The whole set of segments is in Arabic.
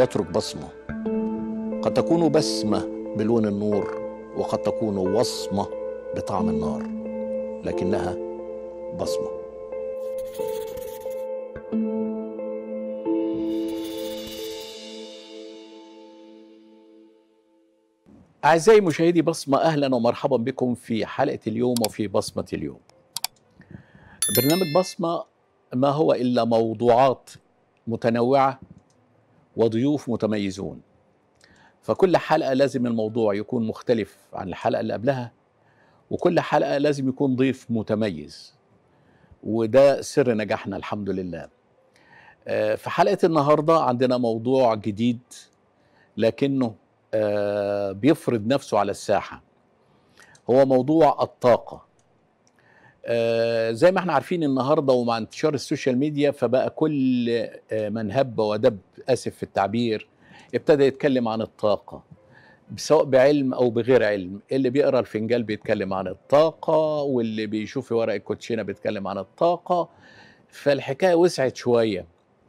يترك بصمة، قد تكون بسمة بلون النور، وقد تكون وصمة بطعم النار، لكنها بصمة. أعزائي مشاهدي بصمة، أهلا ومرحبا بكم في حلقة اليوم وفي بصمة اليوم. برنامج بصمة ما هو إلا موضوعات متنوعة وضيوف متميزون، فكل حلقة لازم الموضوع يكون مختلف عن الحلقة اللي قبلها، وكل حلقة لازم يكون ضيف متميز، وده سر نجاحنا الحمد لله. في حلقة النهاردة عندنا موضوع جديد لكنه بيفرض نفسه على الساحة، هو موضوع الطاقة. زي ما احنا عارفين النهاردة ومع انتشار السوشيال ميديا، فبقى كل من هب ودب، آسف في التعبير، ابتدى يتكلم عن الطاقة، سواء بعلم أو بغير علم. اللي بيقرأ الفنجان بيتكلم عن الطاقة، واللي بيشوف ورق الكوتشينة بيتكلم عن الطاقة. فالحكاية وسعت شوية،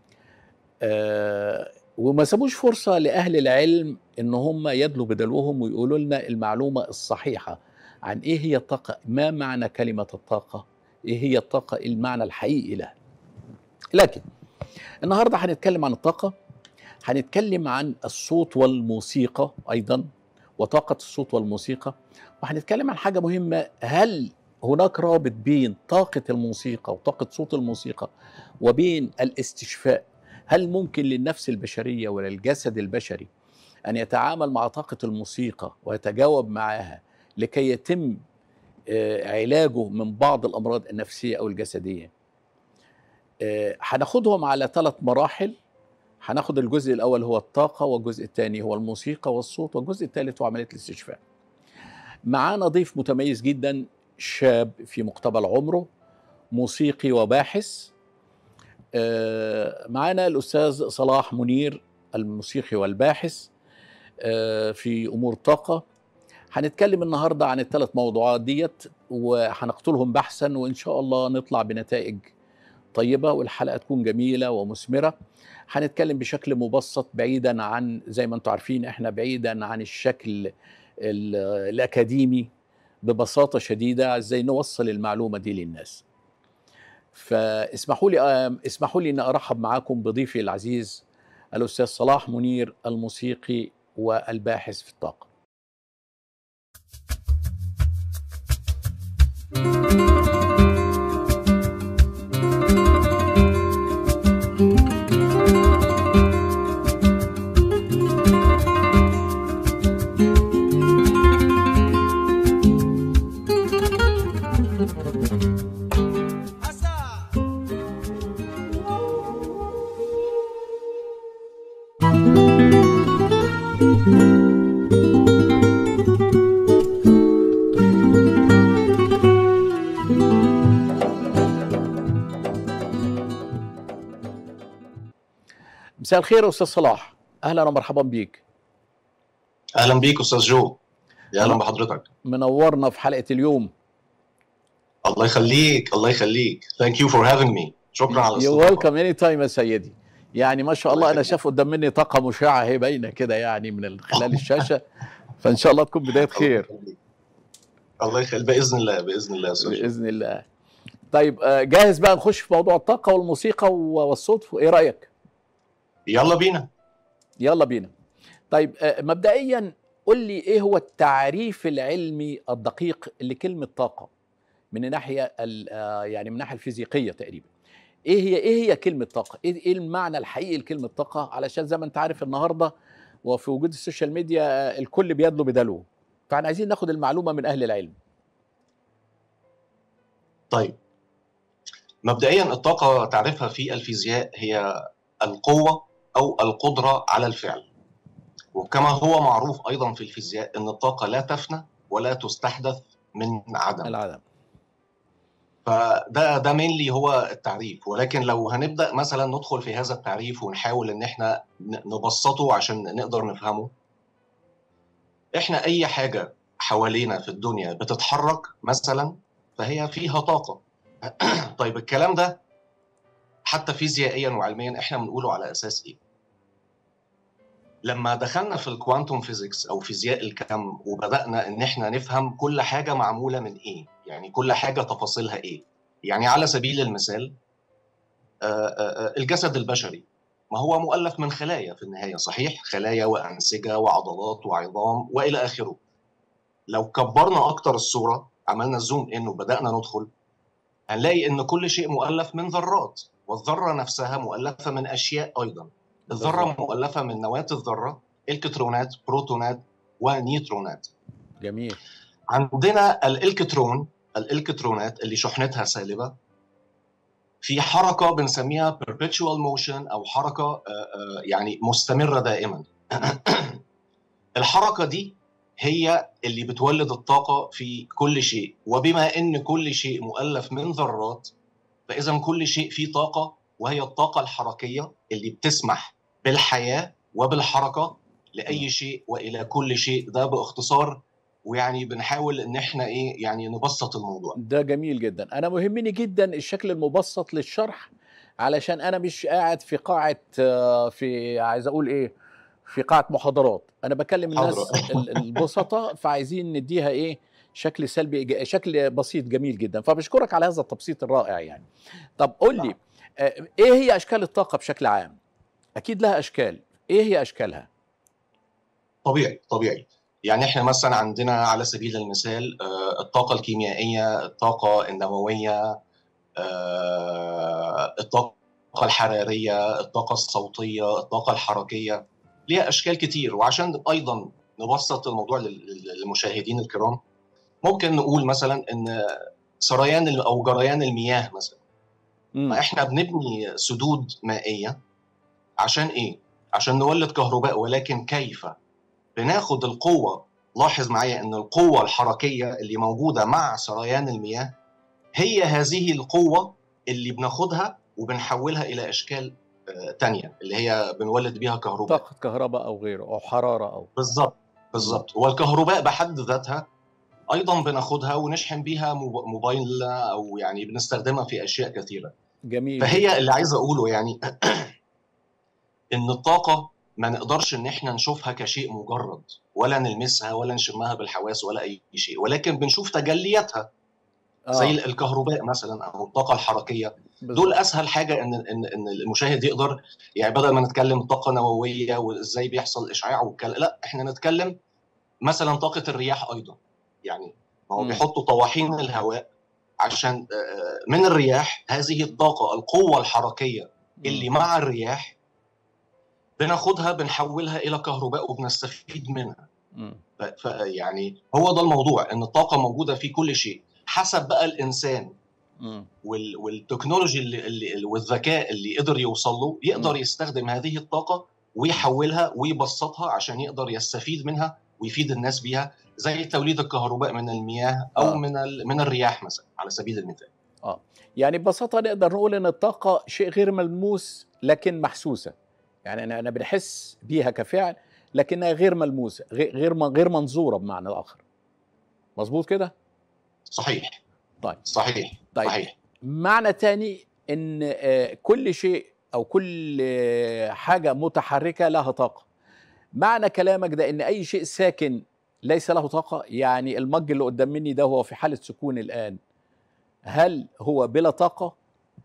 وما سابوش فرصة لأهل العلم إن هم يدلوا بدلوهم ويقولوا لنا المعلومة الصحيحة عن إيه هي الطاقة، ما معنى كلمة الطاقة، إيه هي الطاقة، المعنى الحقيقي لها. لكن النهاردة هنتكلم عن الطاقة، هنتكلم عن الصوت والموسيقى أيضا، وطاقة الصوت والموسيقى، وهنتكلم عن حاجة مهمة: هل هناك رابط بين طاقة الموسيقى وطاقة صوت الموسيقى وبين الاستشفاء؟ هل ممكن للنفس البشرية وللجسد البشري أن يتعامل مع طاقة الموسيقى ويتجاوب معها لكي يتم علاجه من بعض الأمراض النفسية أو الجسدية؟ هناخدهم على 3 مراحل. هناخد الجزء الأول هو الطاقة، والجزء الثاني هو الموسيقى والصوت، والجزء الثالث هو عملية الاستشفاء. معانا ضيف متميز جدا، شاب في مقتبل عمره، موسيقي وباحث. معانا الأستاذ صلاح منير، الموسيقي والباحث في أمور طاقة. هنتكلم النهاردة عن ال3 موضوعات ديت، وهنقتلهم بحثا، وإن شاء الله نطلع بنتائج طيبة والحلقة تكون جميلة ومثمرة. هنتكلم بشكل مبسط، بعيدا عن، زي ما انتم عارفين احنا بعيدا عن الشكل الأكاديمي، ببساطة شديدة ازاي نوصل المعلومة دي للناس. اسمحوا لي ان ارحب معاكم بضيفي العزيز الأستاذ صلاح منير، الموسيقي والباحث في الطاقة. مساء الخير أستاذ صلاح، أهلا ومرحبا بيك. أهلا بيك أستاذ جو، يا أهلا بحضرتك، منورنا في حلقة اليوم. الله يخليك الله يخليك. Thank you for having me. شكرا على الاستضافة. You're welcome anytime يا سيدي. يعني ما شاء الله أنا شايف قدام مني طاقة مشعة هي باينة كده يعني من خلال الشاشة، فإن شاء الله تكون بداية خير. الله يخليك، بإذن الله بإذن الله يا أستاذ جو. بإذن الله. طيب جاهز بقى نخش في موضوع الطاقة والموسيقى والصوت، إيه رأيك؟ يلا بينا. يلا بينا. طيب مبدئيا قل لي إيه هو التعريف العلمي الدقيق لكلمة طاقة من الناحية يعني من الناحية الفيزيقية تقريبا. ايه هي كلمة طاقة؟ ايه المعنى الحقيقي لكلمة طاقة؟ علشان زي ما انت عارف النهارده وفي وجود السوشيال ميديا الكل بيدلو بدلوه، فاحنا عايزين ناخد المعلومة من اهل العلم. طيب مبدئيا الطاقة تعرفها في الفيزياء هي القوة أو القدرة على الفعل، وكما هو معروف أيضا في الفيزياء أن الطاقة لا تفنى ولا تستحدث من عدم. فده مينلي هو التعريف، ولكن لو هنبدأ مثلا ندخل في هذا التعريف ونحاول ان احنا نبسطه عشان نقدر نفهمه. احنا اي حاجة حوالينا في الدنيا بتتحرك مثلا فهي فيها طاقة. طيب الكلام ده حتى فيزيائيا وعلميا احنا بنقوله على اساس ايه؟ لما دخلنا في الكوانتوم فيزيكس او فيزياء الكم وبدانا ان احنا نفهم كل حاجه معموله من ايه، يعني كل حاجه تفاصيلها ايه. يعني على سبيل المثال الجسد البشري، ما هو مؤلف من خلايا في النهايه، صحيح؟ خلايا وانسجه وعضلات وعظام والى اخره. لو كبرنا اكتر الصوره، عملنا زوم ان وبدانا ندخل، هنلاقي ان كل شيء مؤلف من ذرات، والذره نفسها مؤلفه من اشياء ايضا. الذره بالظبط. مؤلفه من نواه الذره، الكترونات، بروتونات ونيوترونات. جميل. عندنا الالكترونات اللي شحنتها سالبه، في حركه بنسميها perpetual motion او حركه يعني مستمره دائما. الحركه دي هي اللي بتولد الطاقه في كل شيء، وبما ان كل شيء مؤلف من ذرات، فاذا كل شيء فيه طاقه، وهي الطاقه الحركيه اللي بتسمح بالحياه وبالحركه لاي شيء والى كل شيء. ده باختصار، ويعني بنحاول ان احنا ايه يعني نبسط الموضوع. ده جميل جدا. انا مهمني جدا الشكل المبسط للشرح، علشان انا مش قاعد في قاعة في عايز اقول ايه، في قاعة محاضرات. انا بكلم حاضر. الناس البسطاء، فعايزين نديها ايه، شكل سلبي شكل بسيط جميل جدا. فبشكرك على هذا التبسيط الرائع يعني. طب قول لي ايه هي اشكال الطاقة بشكل عام؟ اكيد لها اشكال، ايه هي اشكالها؟ طبيعي. يعني احنا مثلا عندنا على سبيل المثال الطاقه الكيميائيه، الطاقه النوويه، الطاقه الحراريه، الطاقه الصوتيه، الطاقه الحركيه. ليها اشكال كتير. وعشان ايضا نبسط الموضوع للمشاهدين الكرام، ممكن نقول مثلا ان سريان او جريان المياه مثلا، ما احنا بنبني سدود مائيه عشان ايه؟ عشان نولد كهرباء. ولكن كيف بناخد القوه؟ لاحظ معايا ان القوه الحركيه اللي موجوده مع سريان المياه هي هذه القوه اللي بناخدها وبنحولها الى اشكال تانية، اللي هي بنولد بيها كهرباء. طاقة كهرباء او غيره او حرارة او بالظبط. والكهرباء بحد ذاتها ايضا بناخدها ونشحن بيها موبايل، او يعني بنستخدمها في اشياء كثيره. جميل فهي جدا. اللي عايز اقوله يعني ان الطاقه ما نقدرش ان احنا نشوفها كشيء مجرد، ولا نلمسها ولا نشمها بالحواس ولا اي شيء، ولكن بنشوف تجلياتها زي الكهرباء مثلا او الطاقه الحركيه. دول بالظبط. اسهل حاجه ان المشاهد يقدر، يعني بدل ما نتكلم طاقه نوويه وازاي بيحصل اشعاع والكلام، لا احنا نتكلم مثلا طاقه الرياح ايضا. يعني ما هو بيحطوا طواحين الهواء عشان من الرياح هذه الطاقه، القوه الحركيه اللي مع الرياح بناخدها بنحولها الى كهرباء وبنستفيد منها. يعني هو ده الموضوع، ان الطاقه موجوده في كل شيء، حسب بقى الانسان والتكنولوجي والذكاء اللي قدر يوصل له، يقدر يستخدم هذه الطاقه ويحولها ويبسطها عشان يقدر يستفيد منها ويفيد الناس بيها، زي توليد الكهرباء من المياه او من الرياح مثلا على سبيل المثال. يعني ببساطه نقدر نقول ان الطاقه شيء غير ملموس لكن محسوسه. يعني انا بنحس بيها كفعل، لكنها غير ملموسه، غير منظوره بمعنى اخر. مظبوط كده؟ صحيح. طيب. صحيح. معنى تاني ان كل شيء او كل حاجه متحركه لها طاقه. معنى كلامك ده ان اي شيء ساكن ليس له طاقه؟ يعني المج اللي قدام مني ده هو في حاله سكون الان، هل هو بلا طاقه؟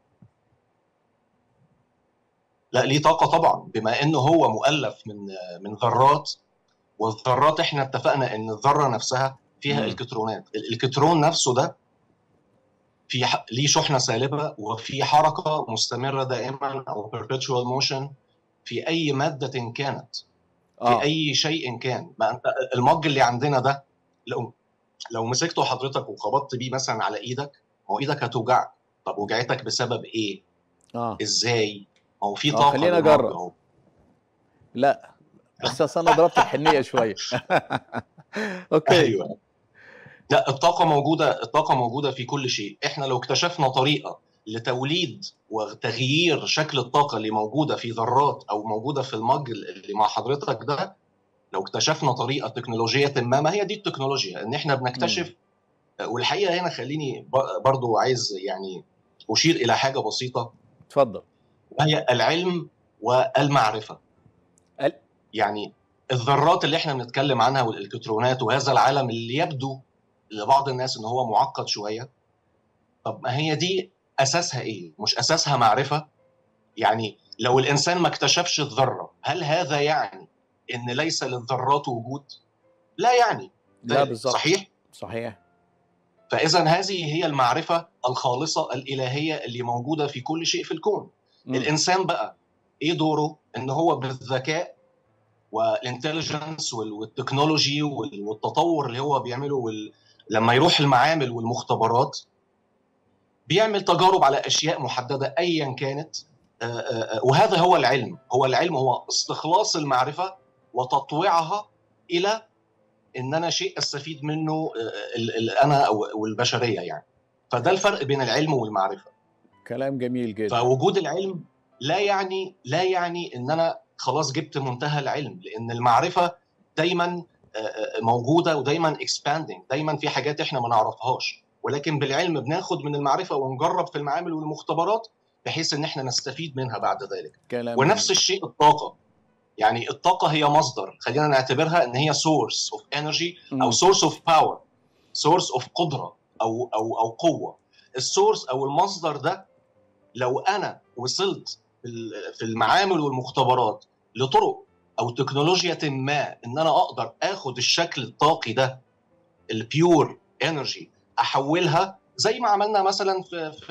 لا، ليه طاقه طبعا، بما انه هو مؤلف من ذرات. والذرات احنا اتفقنا ان الذره نفسها فيها الكترونات. الالكترون نفسه ده ليه شحنه سالبه، وفي حركه مستمره دائما او perpetual motion في اي ماده كانت، في اي شيء كان. ما انت المج اللي عندنا ده لو مسكته حضرتك وخبطت بيه مثلا على ايدك، هو ايدك هتوجعك. طب وجعتك بسبب ايه؟ ازاي؟ هو في طاقه خلينا للمج اجرب. اهو. لا بس انا ضربت الحنيه شويه. اوكي. ايوه. لا، الطاقه موجوده في كل شيء. احنا لو اكتشفنا طريقه لتوليد وتغيير شكل الطاقه اللي موجوده في ذرات او موجوده في المج اللي مع حضرتك ده، لو اكتشفنا طريقه تكنولوجيه ما هي دي التكنولوجيا، ان احنا بنكتشف. والحقيقه هنا خليني برضو عايز يعني اشير الى حاجه بسيطه. اتفضل. وهي العلم والمعرفه. يعني الذرات اللي احنا بنتكلم عنها والالكترونات وهذا العالم اللي يبدو لبعض الناس ان هو معقد شويه، طب ما هي دي اساسها ايه؟ مش اساسها معرفه؟ يعني لو الانسان ما اكتشفش الذره، هل هذا يعني ان ليس للذرات وجود؟ لا يعني لا ذلك، بالظبط. صحيح؟ صحيح. فاذا هذه هي المعرفه الخالصه الالهيه اللي موجوده في كل شيء في الكون. مم. الانسان بقى ايه دوره؟ ان هو بالذكاء والانتليجنس والتكنولوجي والتطور اللي هو بيعمله لما يروح المعامل والمختبرات بيعمل تجارب على اشياء محدده ايا كانت. وهذا هو العلم. هو العلم هو استخلاص المعرفه وتطويعها الى ان انا شيء استفيد منه انا او البشريه يعني. فده الفرق بين العلم والمعرفه. كلام جميل جدا. فوجود العلم لا يعني ان انا خلاص جبت منتهى العلم، لان المعرفه دايما موجوده ودايما اكسباندنج، دايما في حاجات احنا ما نعرفهاش، ولكن بالعلم بناخد من المعرفه ونجرب في المعامل والمختبرات بحيث ان احنا نستفيد منها بعد ذلك. كلام ونفس جميل. الشيء الطاقه. يعني الطاقه هي مصدر، خلينا نعتبرها ان هي سورس اوف انرجي او سورس اوف باور، سورس اوف قدره او قوه. السورس او المصدر ده لو انا وصلت في المعامل والمختبرات لطرق او تكنولوجيا ما ان انا اقدر اخد الشكل الطاقي ده البيور انرجي احولها زي ما عملنا مثلا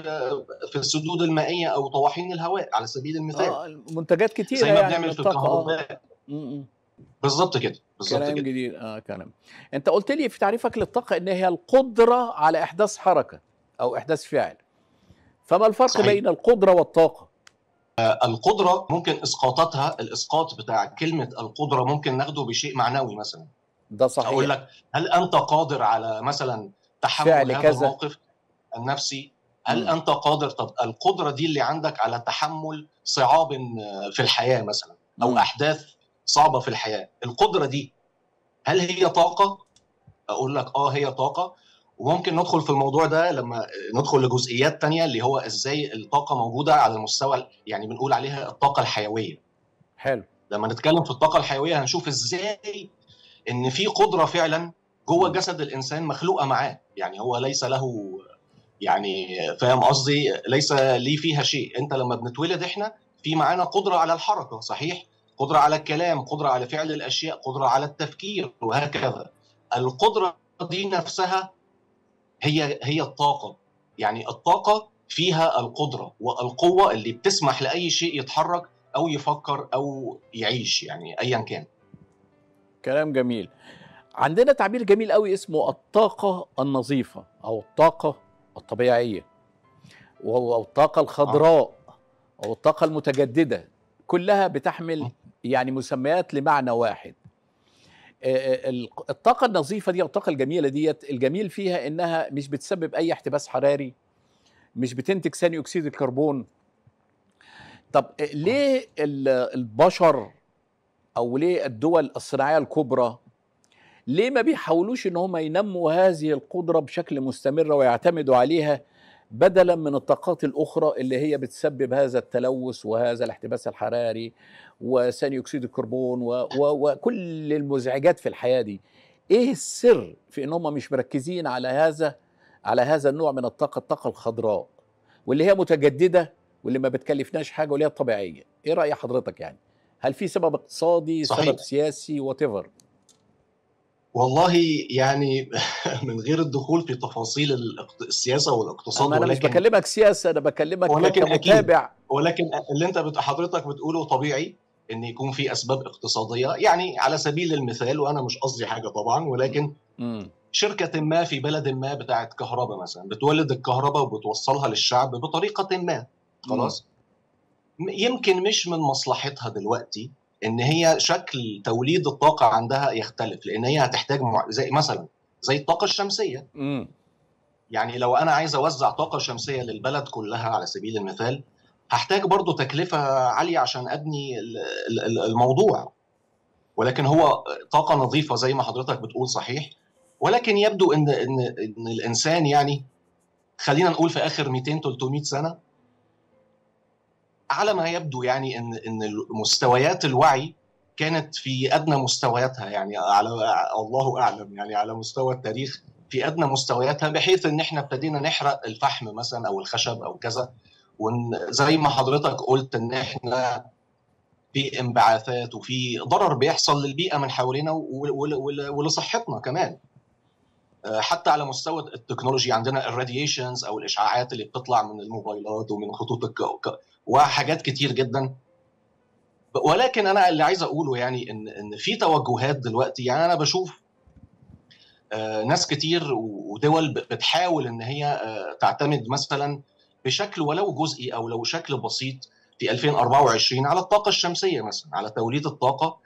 في السدود المائيه او طواحين الهواء على سبيل المثال، منتجات كتيره زي ما يعني من بنعمل في الطاقه. الكهرباء. بالظبط كده، بالظبط كلام كده. جديد. كلام. انت قلت لي في تعريفك للطاقه ان هي القدره على احداث حركه او احداث فعل، فما الفرق صحيح. بين القدره والطاقه؟ القدره ممكن اسقاطاتها، الاسقاط بتاع كلمه القدره ممكن ناخده بشيء معنوي مثلا. ده صحيح. اقول لك هل انت قادر على مثلا تحمل فعل هذا كذا. الموقف النفسي؟ هل انت قادر؟ طب القدره دي اللي عندك على تحمل صعاب في الحياه مثلا او احداث صعبه في الحياه، القدره دي هل هي طاقه؟ اقول لك هي طاقه. وممكن ندخل في الموضوع ده لما ندخل لجزئيات تانية اللي هو ازاي الطاقه موجوده على المستوى، يعني بنقول عليها الطاقه الحيويه. حلو. لما نتكلم في الطاقه الحيويه هنشوف ازاي ان في قدره فعلا جوه جسد الانسان مخلوقه معاه، يعني هو ليس له، يعني فاهم قصدي، ليس ليه فيها شيء. انت لما بنتولد احنا في معانا قدره على الحركه، صحيح، قدره على الكلام، قدره على فعل الاشياء، قدره على التفكير وهكذا. القدره دي نفسها هي الطاقه. يعني الطاقه فيها القدره والقوه اللي بتسمح لاي شيء يتحرك او يفكر او يعيش، يعني ايا كان. كلام جميل. عندنا تعبير جميل قوي اسمه الطاقة النظيفة أو الطاقة الطبيعية أو الطاقة الخضراء أو الطاقة المتجددة، كلها بتحمل يعني مسميات لمعنى واحد. الطاقة النظيفة دي أو الطاقة الجميلة ديت، الجميل فيها إنها مش بتسبب أي احتباس حراري، مش بتنتج ثاني أكسيد الكربون. طب ليه البشر أو ليه الدول الصناعية الكبرى ليه ما بيحاولوش ان هم ينموا هذه القدرة بشكل مستمر ويعتمدوا عليها بدلا من الطاقات الاخرى اللي هي بتسبب هذا التلوث وهذا الاحتباس الحراري وثاني اكسيد الكربون وكل المزعجات في الحياة دي؟ ايه السر في ان هم مش مركزين على هذا النوع من الطاقة الخضراء واللي هي متجددة واللي ما بتكلفناش حاجة واللي هي طبيعية؟ ايه رأي حضرتك يعني؟ هل في سبب اقتصادي، صحيح. سبب سياسي، whatever؟ والله يعني من غير الدخول في تفاصيل السياسه والاقتصاد، أنا مش بكلمك سياسة، أنا بكلمك ولكن كمتابع. أكيد. ولكن اللي انت حضرتك بتقوله طبيعي ان يكون في اسباب اقتصاديه. يعني على سبيل المثال، وانا مش قصدي حاجه طبعا، ولكن شركه ما في بلد ما بتاعت كهرباء مثلا بتولد الكهرباء وبتوصلها للشعب بطريقه ما، خلاص، يمكن مش من مصلحتها دلوقتي ان هي شكل توليد الطاقه عندها يختلف، لان هي هتحتاج زي مثلا زي الطاقه الشمسيه. يعني لو انا عايز اوزع طاقه شمسيه للبلد كلها على سبيل المثال، هحتاج برضو تكلفه عاليه عشان ابني الموضوع. ولكن هو طاقه نظيفه زي ما حضرتك بتقول، صحيح. ولكن يبدو ان الانسان، يعني خلينا نقول في اخر 200 300 سنه، على ما يبدو يعني ان مستويات الوعي كانت في ادنى مستوياتها، يعني على الله اعلم، يعني على مستوى التاريخ في ادنى مستوياتها، بحيث ان احنا ابتدينا نحرق الفحم مثلا او الخشب او كذا. وزي ما حضرتك قلت ان احنا في انبعاثات وفي ضرر بيحصل للبيئه من حوالينا ولصحتنا كمان. حتى على مستوى التكنولوجي عندنا الراديشنز او الاشعاعات اللي بتطلع من الموبايلات ومن خطوط وحاجات كتير جدا. ولكن انا اللي عايز اقوله يعني ان في توجهات دلوقتي، يعني انا بشوف ناس كتير ودول بتحاول ان هي تعتمد مثلا بشكل ولو جزئي او لو شكل بسيط في 2024 على الطاقه الشمسيه مثلا، على توليد الطاقه،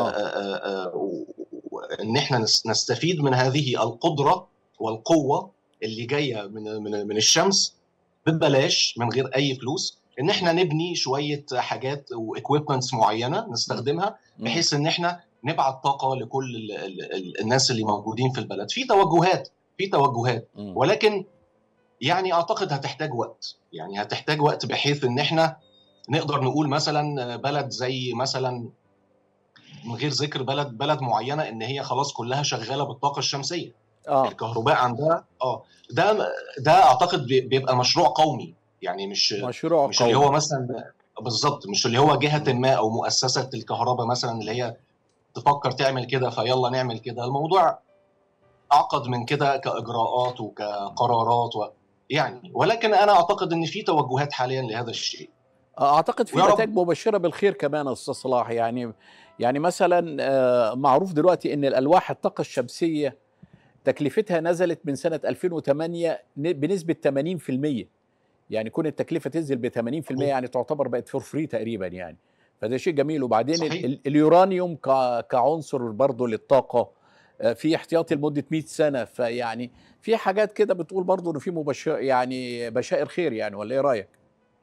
ان احنا نستفيد من هذه القدره والقوه اللي جايه من الشمس ببلاش من غير اي فلوس، ان احنا نبني شويه حاجات واكويبمنتس معينه نستخدمها بحيث ان احنا نبعت طاقه لكل الناس اللي موجودين في البلد. في توجهات ولكن يعني اعتقد هتحتاج وقت، يعني هتحتاج وقت بحيث ان احنا نقدر نقول مثلا بلد زي مثلا، من غير ذكر بلد معينه، ان هي خلاص كلها شغاله بالطاقه الشمسيه. الكهرباء عندها ده اعتقد بيبقى مشروع قومي، يعني مش قومي. اللي هو مثلا بالظبط، مش اللي هو جهه ما او مؤسسه الكهرباء مثلا اللي هي تفكر تعمل كده فيلا نعمل كده. الموضوع اعقد من كده كاجراءات وكقرارات يعني. ولكن انا اعتقد ان في توجهات حاليا لهذا الشيء. اعتقد في نتائج مبشره بالخير كمان يا استاذ صلاح. يعني مثلا معروف دلوقتي ان الالواح الطاقه الشمسيه تكلفتها نزلت من سنه 2008 بنسبه 80%. يعني كون التكلفه تنزل ب 80% يعني تعتبر بقت فور فري تقريبا يعني. فده شيء جميل. وبعدين اليورانيوم كعنصر برضه للطاقه في احتياطي لمده 100 سنه. فيعني في حاجات كده بتقول برضه انه في مبشر يعني بشائر خير يعني، ولا ايه رايك؟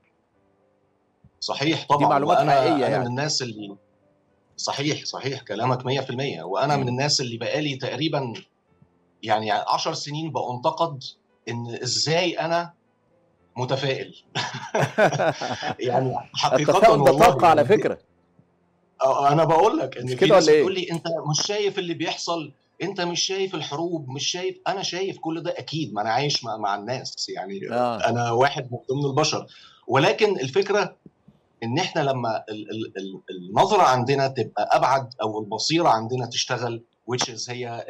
صحيح طبعا. دي معلومات حقيقيه انا يعني. من الناس اللي صحيح كلامك 100%. وانا من الناس اللي بقالي تقريبا يعني 10 سنين بانتقد ان ازاي انا متفائل. يعني حقيقه التفاؤل ده والله طاقه على فكره. انا بقول لك ان مش في كده ناس ولا بتقول ايه؟ لي انت مش شايف اللي بيحصل، انت مش شايف الحروب، مش شايف. انا شايف كل ده اكيد، ما انا عايش مع الناس يعني. انا واحد من ضمن البشر. ولكن الفكره ان احنا لما النظره عندنا تبقى ابعد او البصيره عندنا تشتغل، which is هي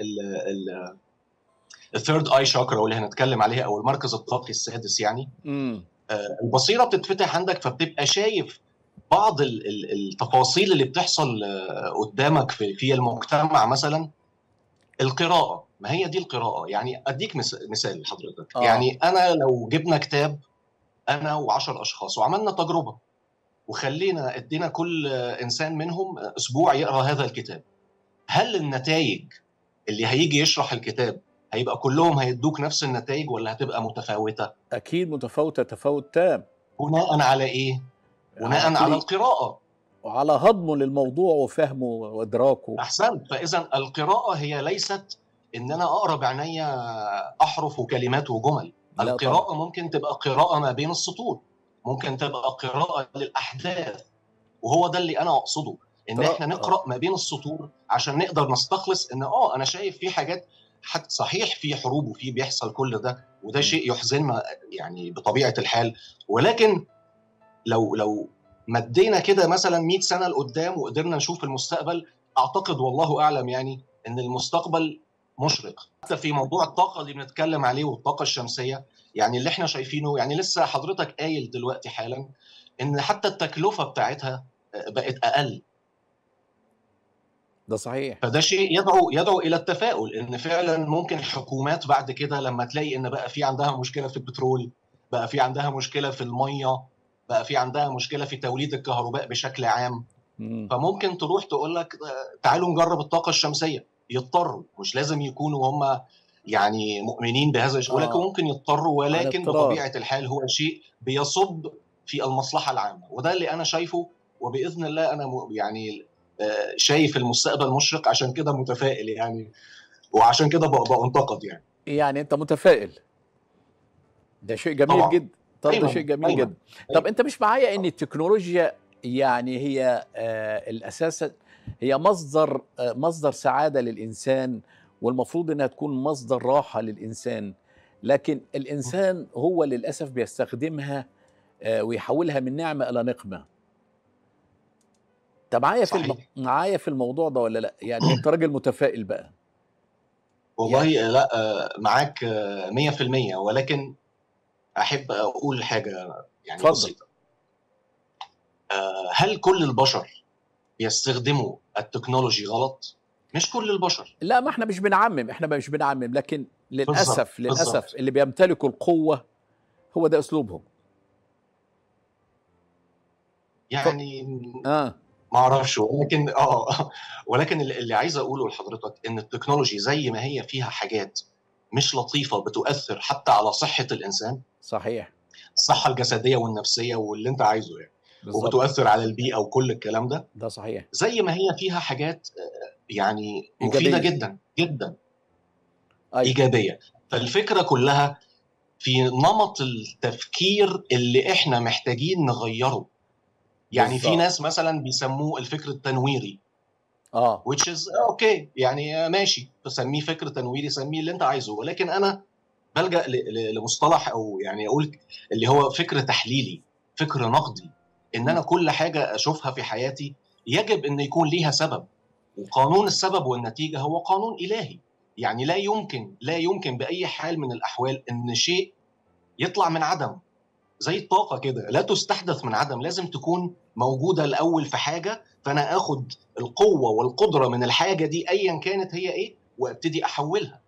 الثيرد اي شاكرا واللي هنتكلم عليها، او المركز الطاقي السادس يعني. البصيره بتتفتح عندك فبتبقى شايف بعض التفاصيل اللي بتحصل قدامك في المجتمع. مثلا القراءه، ما هي دي القراءه. يعني اديك مثال لحضرتك. يعني انا لو جبنا كتاب انا و10 اشخاص وعملنا تجربه وخلينا ادينا كل انسان منهم اسبوع يقرا هذا الكتاب، هل النتائج اللي هيجي يشرح الكتاب هيبقى كلهم هيدوك نفس النتائج ولا هتبقى متفاوته؟ اكيد متفاوته تفاوت تام. بناء على ايه؟ بناء على القراءه وعلى هضمه للموضوع وفهمه وادراكه. احسنت. فاذا القراءه هي ليست ان انا اقرا بعينيا احرف وكلمات وجمل. القراءه طبعا ممكن تبقى قراءه ما بين السطور، ممكن تبقى قراءه للاحداث. وهو ده اللي انا اقصده، ان احنا نقرا ما بين السطور عشان نقدر نستخلص ان انا شايف في حاجات. حتى صحيح في حروب وفي بيحصل كل ده، وده شيء يحزننا يعني بطبيعه الحال. ولكن لو مدينا كده مثلا 100 سنه لقدام وقدرنا نشوف المستقبل، اعتقد والله اعلم يعني ان المستقبل مشرق. حتى في موضوع الطاقه اللي بنتكلم عليه والطاقه الشمسيه، يعني اللي احنا شايفينه، يعني لسه حضرتك قايل دلوقتي حالا ان حتى التكلفه بتاعتها بقت اقل. ده صحيح. فده شيء يدعو الى التفاؤل ان فعلا ممكن الحكومات بعد كده لما تلاقي ان بقى في عندها مشكله في البترول، بقى في عندها مشكله في الميه، بقى في عندها مشكله في توليد الكهرباء بشكل عام، فممكن تروح تقول لك تعالوا نجرب الطاقه الشمسيه. يضطروا، مش لازم يكونوا هم يعني مؤمنين بهذا الشيء، ولكن ممكن يضطروا. ولكن بطبيعه الحال هو شيء بيصب في المصلحه العامه، وده اللي انا شايفه. وباذن الله انا يعني شايف المستقبل مشرق، عشان كده متفائل يعني، وعشان كده بنتقد يعني. يعني انت متفائل، ده شيء جميل طبعا. جدا. طب ده شيء جميل جدا. طب انت مش معايا ان التكنولوجيا يعني هي الاساس هي مصدر سعادة للإنسان، والمفروض إنها تكون مصدر راحة للإنسان، لكن الإنسان هو للأسف بيستخدمها ويحولها من نعمة إلى نقمة. أنت صحيح. معايا في الموضوع ده ولا لأ؟ يعني أنت راجل متفائل بقى. والله لا، معاك 100%، ولكن أحب أقول حاجة يعني اتفضل. بسيطة. هل كل البشر بيستخدموا التكنولوجي غلط؟ مش كل البشر. لا، ما احنا مش بنعمم، لكن بالظبط، للأسف بالظبط. اللي بيمتلكوا القوة هو ده أسلوبهم. ف... يعني آه ما اعرفش، ولكن ولكن اللي عايز اقوله لحضرتك ان التكنولوجي زي ما هي فيها حاجات مش لطيفة بتؤثر حتى على صحة الإنسان، صحيح. الصحة الجسدية والنفسية واللي أنت عايزه يعني، بالظبط. وبتؤثر على البيئة وكل الكلام ده، ده صحيح. زي ما هي فيها حاجات يعني مفيدة إيجابية. جدا جدا، أيوه. إيجابية. فالفكرة كلها في نمط التفكير اللي إحنا محتاجين نغيره. يعني في بالظبط. ناس مثلا بيسموه الفكر التنويري، آه which is اوكي، يعني ماشي، تسميه فكر تنويري، سميه اللي انت عايزه، ولكن انا بلجأ لمصطلح، او يعني اقول اللي هو فكر تحليلي، فكر نقدي. ان انا كل حاجه اشوفها في حياتي يجب ان يكون ليها سبب، وقانون السبب والنتيجه هو قانون الهي. يعني لا يمكن باي حال من الاحوال ان شيء يطلع من عدم. زي الطاقه كده، لا تستحدث من عدم، لازم تكون موجوده الاول في حاجه، فانا اخد القوه والقدره من الحاجه دي ايا كانت هي ايه، وابتدي احولها.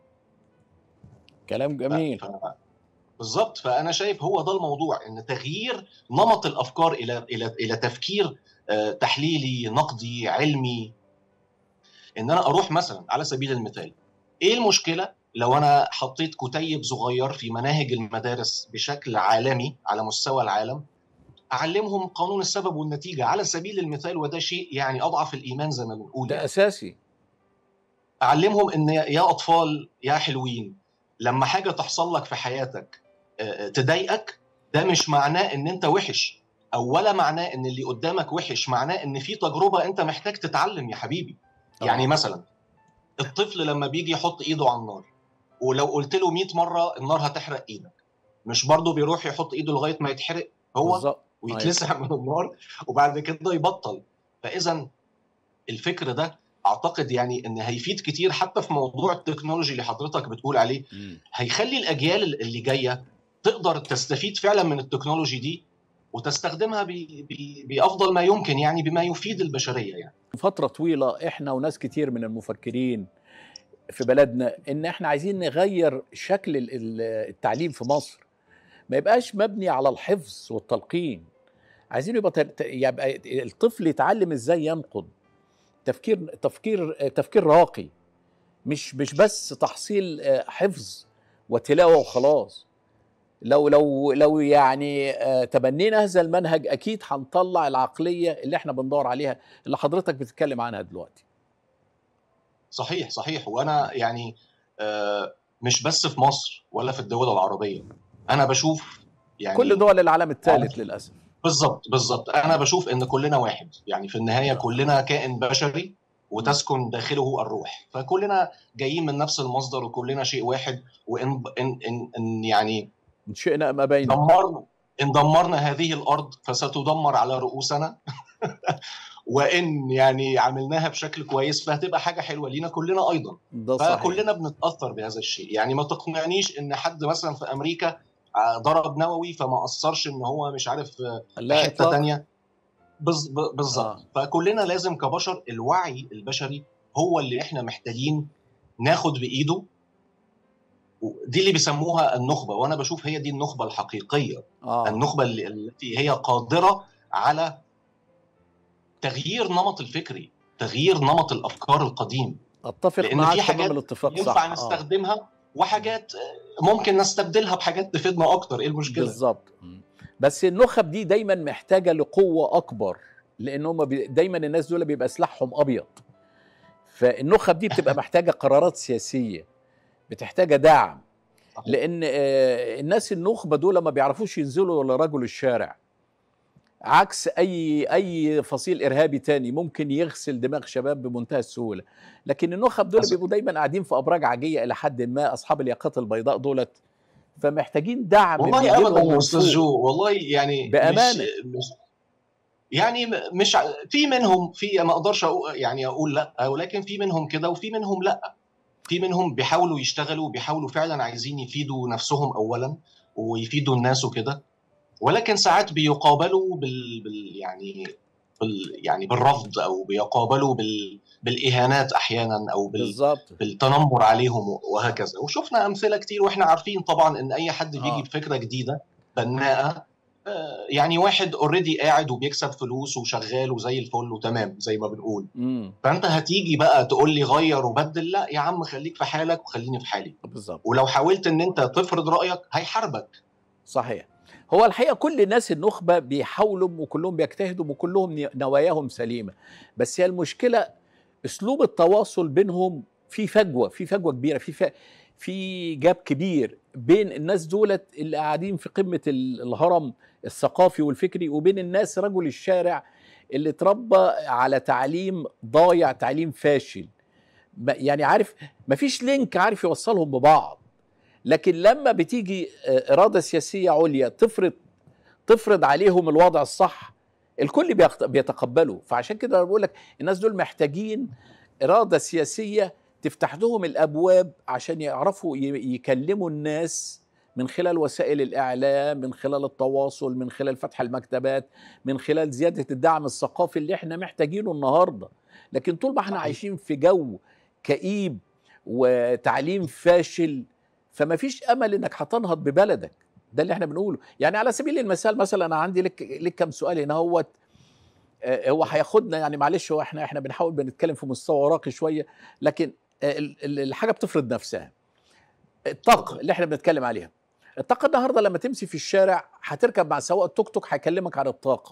كلام جميل. بالظبط. فانا شايف هو ده الموضوع، ان تغيير نمط الافكار الى تفكير تحليلي نقدي علمي. ان انا اروح مثلا على سبيل المثال، ايه المشكله لو انا حطيت كتيب صغير في مناهج المدارس بشكل عالمي على مستوى العالم، اعلمهم قانون السبب والنتيجه على سبيل المثال، وده شيء يعني اضعف الايمان زي ما بنقول ده يعني. أساسي. اعلمهم ان يا اطفال يا حلوين، لما حاجه تحصل لك في حياتك تضايقك، ده مش معناه ان انت وحش، او ولا معناه ان اللي قدامك وحش، معناه ان في تجربه انت محتاج تتعلم يا حبيبي. يعني مثلا الطفل لما بيجي يحط ايده على النار، ولو قلت له 100 مره النار هتحرق ايدك، مش برضه بيروح يحط ايده لغايه ما يتحرق هو بالظبط. أيوه. ويتلسع من النار وبعد كده يبطل؟ فاذا الفكر ده اعتقد يعني ان هيفيد كتير حتى في موضوع التكنولوجي اللي حضرتك بتقول عليه. هيخلي الاجيال اللي جايه تقدر تستفيد فعلا من التكنولوجي دي وتستخدمها بافضل ما يمكن، يعني بما يفيد البشريه يعني. فترة طويلة احنا وناس كتير من المفكرين في بلدنا ان احنا عايزين نغير شكل التعليم في مصر، ما يبقاش مبني على الحفظ والتلقين. عايزين يبقى الطفل يتعلم ازاي ينقد، تفكير راقي، مش بس تحصيل حفظ وتلاوة وخلاص. لو يعني تبنينا هذا المنهج اكيد هنطلع العقلية اللي احنا بندور عليها، اللي حضرتك بتتكلم عنها دلوقتي. صحيح، صحيح. وانا يعني مش بس في مصر ولا في الدول العربيه، انا بشوف كل يعني دول العالم الثالث للأسف. بالظبط، بالظبط. انا بشوف ان كلنا واحد، يعني في النهايه ده كلنا كائن بشري وتسكن داخله الروح، فكلنا جايين من نفس المصدر وكلنا شيء واحد. وان يعني إن شئنا أم أبينا. دمرنا هذه الارض فستدمر على رؤوسنا وان يعني عملناها بشكل كويس فهتبقى حاجه حلوه لينا كلنا ايضا. ده صحيح. فكلنا بنتاثر بهذا الشيء. يعني ما تقنعنيش ان حد مثلا في امريكا ضرب نووي فما اثرش ان هو مش عارف في لا حته إطلاق. تانية. بالظبط. فكلنا لازم كبشر الوعي البشري هو اللي احنا محتاجين ناخد بايده. دي اللي بيسموها النخبه، وانا بشوف هي دي النخبه الحقيقيه. النخبه التي هي قادره على تغيير نمط الفكري، تغيير نمط الافكار القديم. اتفق لان في معاك تمام حاجات الاتفاق. ينفع صح. نستخدمها وحاجات ممكن نستبدلها بحاجات تفيدنا اكتر. ايه المشكله؟ بالظبط. بس النخب دي دايما محتاجه لقوه اكبر، لان هم دايما الناس دول بيبقى سلاحهم ابيض. فالنخب دي بتبقى محتاجه قرارات سياسيه، بتحتاج دعم. صحيح. لان الناس النخبه دول ما بيعرفوش ينزلوا ولا رجل الشارع، عكس اي فصيل ارهابي تاني ممكن يغسل دماغ شباب بمنتهى السهوله. لكن النخب دول للاسف. بيبقوا دايما قاعدين في ابراج عاجيه الى حد ما، اصحاب الياقات البيضاء دولت، فمحتاجين دعم والله بيجي ابدا لهم يا من استاذ فوق. جو، والله يعني بامانه. مش يعني مش في منهم، في ما اقدرش اقول لا، ولكن في منهم كده وفي منهم لا. في منهم بيحاولوا يشتغلوا، بيحاولوا فعلا عايزين يفيدوا نفسهم اولا ويفيدوا الناس وكده، ولكن ساعات بيقابلوا يعني بالرفض، او بيقابلوا بالاهانات احيانا، او بالظبط. بالتنمر عليهم وهكذا. وشفنا امثله كتير، واحنا عارفين طبعا ان اي حد بيجي اه. بفكره جديده بناءه، يعني واحد اوريدي قاعد وبيكسب فلوس وشغال وزي الفل وتمام زي ما بنقول، امم. فانت هتيجي بقى تقول لي غير وبدل؟ لا يا عم، خليك في حالك وخليني في حالي. بالظبط. ولو حاولت ان انت تفرض رايك هيحاربك. صحيح. هو الحقيقه كل الناس النخبه بيحاولوا وكلهم بيجتهدوا وكلهم نواياهم سليمه، بس هي المشكله اسلوب التواصل بينهم في فجوه، في فجوه كبيره، في جاب كبير بين الناس دولت اللي قاعدين في قمه الهرم الثقافي والفكري، وبين الناس رجل الشارع اللي اتربى على تعليم ضايع، تعليم فاشل. يعني عارف، مفيش لينك عارف يوصلهم ببعض. لكن لما بتيجي إرادة سياسية عليا تفرض عليهم الوضع الصح، الكل بيتقبله. فعشان كده انا بقول لك الناس دول محتاجين إرادة سياسية تفتح لهم الأبواب عشان يعرفوا يكلموا الناس من خلال وسائل الإعلام، من خلال التواصل، من خلال فتح المكتبات، من خلال زيادة الدعم الثقافي اللي احنا محتاجينه النهاردة. لكن طول ما احنا صحيح. عايشين في جو كئيب وتعليم فاشل، فما فيش أمل إنك هتنهض ببلدك. ده اللي احنا بنقوله. يعني على سبيل المثال مثلا انا عندي لك كم سؤال هنا هوت. هو هياخدنا يعني معلش، هو احنا بنحاول بنتكلم في مستوى راقي شويه، لكن الحاجه بتفرض نفسها. الطاقه اتفضل. اللي احنا بنتكلم عليها، الطاقه النهارده لما تمشي في الشارع هتركب مع سواق التوك توك هيكلمك عن الطاقه،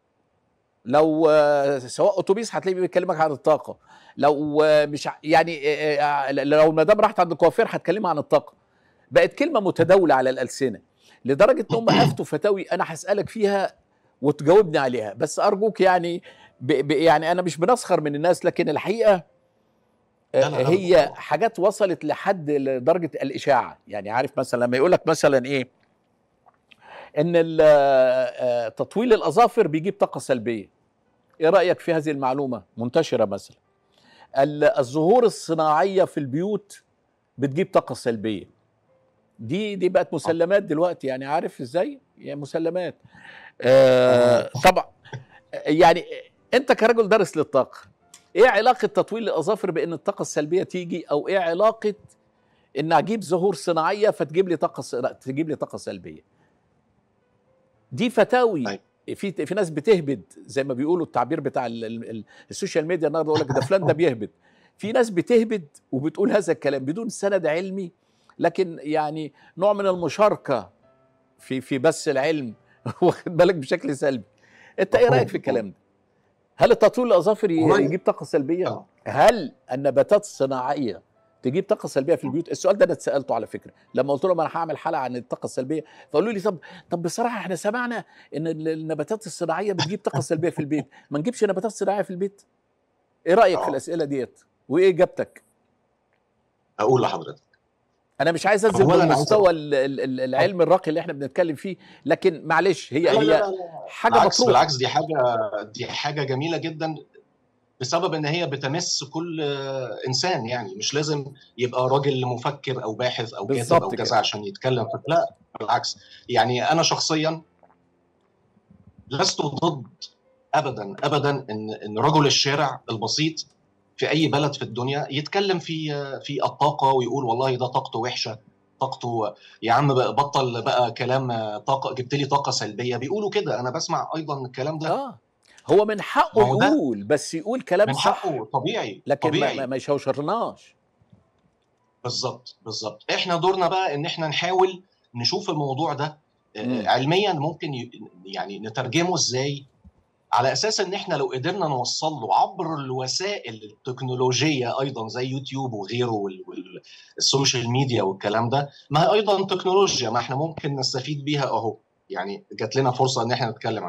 لو سواق اتوبيس هتلاقيه بيكلمك عن الطاقه، لو مش يعني لو المدام راحت عند الكوافير هتكلمها عن الطاقه. بقت كلمه متداوله على الالسنه، لدرجه ان هم افتوا فتاوي انا هسالك فيها وتجاوبني عليها. بس ارجوك يعني يعني انا مش بنسخر من الناس، لكن الحقيقه لا لا ابدا هي طبعا. حاجات وصلت لحد لدرجه الاشاعه. يعني عارف مثلا لما يقول لك مثلا ايه، ان تطويل الاظافر بيجيب طاقه سلبيه. ايه رايك في هذه المعلومه منتشره مثلا؟ الزهور الصناعيه في البيوت بتجيب طاقه سلبيه. دي بقت مسلمات دلوقتي، يعني عارف ازاي؟ يعني مسلمات. انا طبعا. يعني انت كرجل دارس للطاقه، ايه علاقه تطويل الاظافر بان الطاقه السلبيه تيجي؟ او ايه علاقه ان اجيب زهور صناعيه فتجيب لي تجيب لي طاقه سلبيه؟ دي فتاوي. طيب. في ناس بتهبد زي ما بيقولوا التعبير بتاع السوشيال ميديا النهارده، يقول لك ده فلان ده بيهبد. في ناس بتهبد وبتقول هذا الكلام بدون سند علمي، لكن يعني نوع من المشاركه في بث العلم واخد بالك بشكل سلبي. انت ايه رايك مفهوم في مفهوم. الكلام ده؟ هل التطويل الاظافر والله يجيب طاقه سلبيه؟ اه. هل النباتات الصناعيه تجيب طاقه سلبيه في البيوت؟ السؤال ده انا اتسالته على فكره لما قلت لهم انا هعمل حلقه عن الطاقه السلبيه، فقالوا لي طب بصراحه احنا سمعنا ان النباتات الصناعيه بتجيب طاقه سلبيه في البيت، ما نجيبش نباتات صناعيه في البيت؟ ايه رايك في اه. الاسئله ديت وايه اجابتك؟ اقول لحضرتك، انا مش عايز انزل اولا عايز بالمستوى العلم الراقي اللي احنا بنتكلم فيه، لكن معلش لا لا لا هي لا لا. حاجه بالعكس مطروحه. بالعكس، دي حاجه جميله جدا، بسبب ان هي بتمس كل انسان. يعني مش لازم يبقى راجل مفكر او باحث او كاتب او بالظبط كذا كده. عشان يتكلم في، لا بالعكس. يعني انا شخصيا لست ضد ابدا ابدا ان رجل الشارع البسيط في اي بلد في الدنيا يتكلم في الطاقه ويقول والله ده طاقته وحشه، طاقته. يا عم بقى بطل بقى كلام طاقه، جبت لي طاقه سلبيه، بيقولوا كده. انا بسمع ايضا الكلام ده. اه، هو من حقه ما هو ده يقول، بس يقول كلام من صح، حقه، طبيعي لكن طبيعي. ما يشوشرناش. بالظبط بالظبط. احنا دورنا بقى ان احنا نحاول نشوف الموضوع ده امم. علميا ممكن يعني نترجمه ازاي، على اساس ان احنا لو قدرنا نوصل له عبر الوسائل التكنولوجيه ايضا زي يوتيوب وغيره والسوشيال ميديا والكلام ده، ما هي ايضا تكنولوجيا، ما احنا ممكن نستفيد بيها اهو. يعني جات لنا فرصه ان احنا نتكلم عن ده.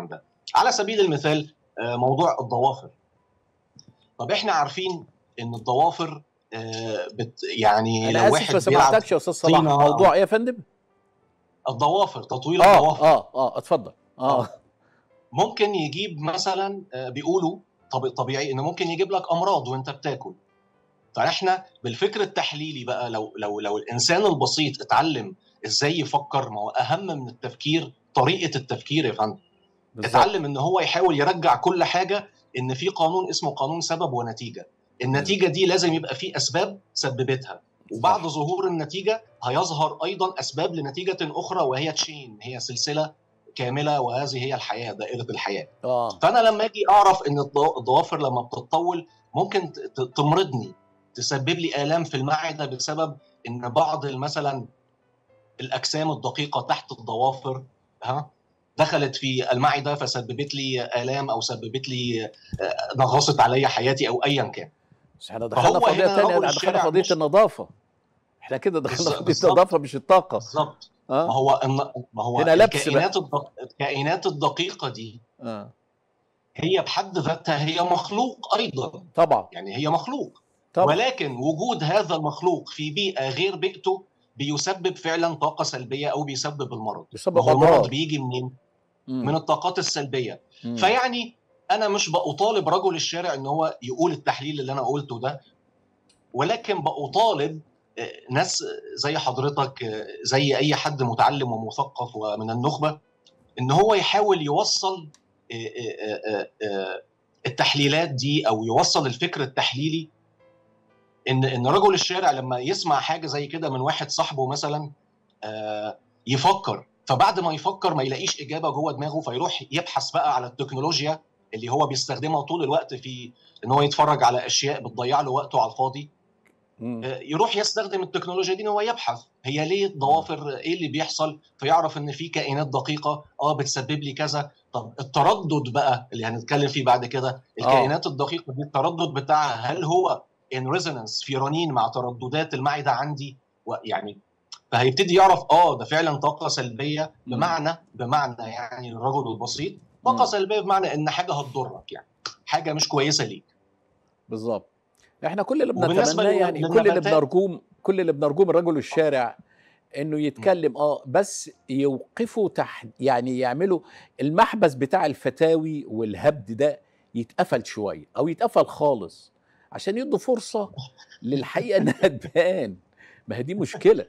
على سبيل المثال موضوع الضوافر. طب احنا عارفين ان الضوافر يعني انا لو اسف ما واحد بيلعب سمعتكش يا استاذ صلاح، طينه موضوع ايه يا فندم؟ الضوافر، تطويل الضوافر. اتفضل. ممكن يجيب مثلا بيقولوا طبيعي انه ممكن يجيب لك امراض وانت بتاكل. فاحنا بالفكر التحليلي بقى، لو الانسان البسيط اتعلم ازاي يفكر، ما هو اهم من التفكير طريقه التفكير يا فندم. اتعلم ان هو يحاول يرجع كل حاجه ان في قانون اسمه قانون سبب ونتيجه. النتيجه دي لازم يبقى في اسباب سببتها، وبعد ظهور النتيجه هيظهر ايضا اسباب لنتيجه اخرى، وهي تشين، هي سلسله كامله، وهذه هي الحياه، دائره الحياه. فانا لما اجي اعرف ان الضوافر لما بتتطول ممكن تمرضني، تسبب لي آلام في المعدة بسبب ان بعض مثلا الاجسام الدقيقه تحت الضوافر دخلت في المعده فسببت لي آلام، او سببت لي نغصت علي حياتي، او ايا كان. بس احنا دخلنا في قضيه ثانيه، دخلنا في قضيه النظافه. احنا كده دخلنا في قضيه النظافه مش الطاقه. بالظبط. ما هو هنا الكائنات الدقيقه دي هي بحد ذاتها هي مخلوق ايضا طبعا، يعني هي مخلوق طبعا. ولكن وجود هذا المخلوق في بيئه غير بيئته بيسبب فعلا طاقه سلبيه، او بيسبب المرض. بيسبب المرض بيجي منين؟ من الطاقات السلبيه. فيعني انا مش بطالب رجل الشارع ان هو يقول التحليل اللي انا قلته ده، ولكن بطالب ناس زي حضرتك، زي اي حد متعلم ومثقف ومن النخبه، ان هو يحاول يوصل التحليلات دي، او يوصل الفكر التحليلي، ان رجل الشارع لما يسمع حاجه زي كده من واحد صاحبه مثلا يفكر، فبعد ما يفكر ما يلاقيش اجابه جوه دماغه، فيروح يبحث بقى على التكنولوجيا اللي هو بيستخدمها طول الوقت في ان هو يتفرج على اشياء بتضيع له وقته على الفاضي. يروح يستخدم التكنولوجيا دي ان هو يبحث هي ليه الضوافر، ايه اللي بيحصل، فيعرف ان في كائنات دقيقه بتسبب لي كذا. طب التردد بقى اللي هنتكلم فيه بعد كده، الكائنات الدقيقه دي التردد بتاعها هل هو ان ريزونانس، في رنين مع ترددات المعده عندي، يعني فهيبتدي يعرف ده فعلا طاقه سلبيه، بمعنى يعني الرجل البسيط طاقه سلبيه بمعنى ان حاجه هتضرك، يعني حاجه مش كويسه ليك. بالظبط. احنا كل اللي بنتمناه يعني كل اللي بنرجوه من رجل الشارع انه يتكلم بس يوقفوا يعني يعملوا المحبس بتاع الفتاوي والهبد ده يتقفل شويه، او يتقفل خالص، عشان يدوا فرصه للحقيقه انها تبان. ما هي دي مشكله.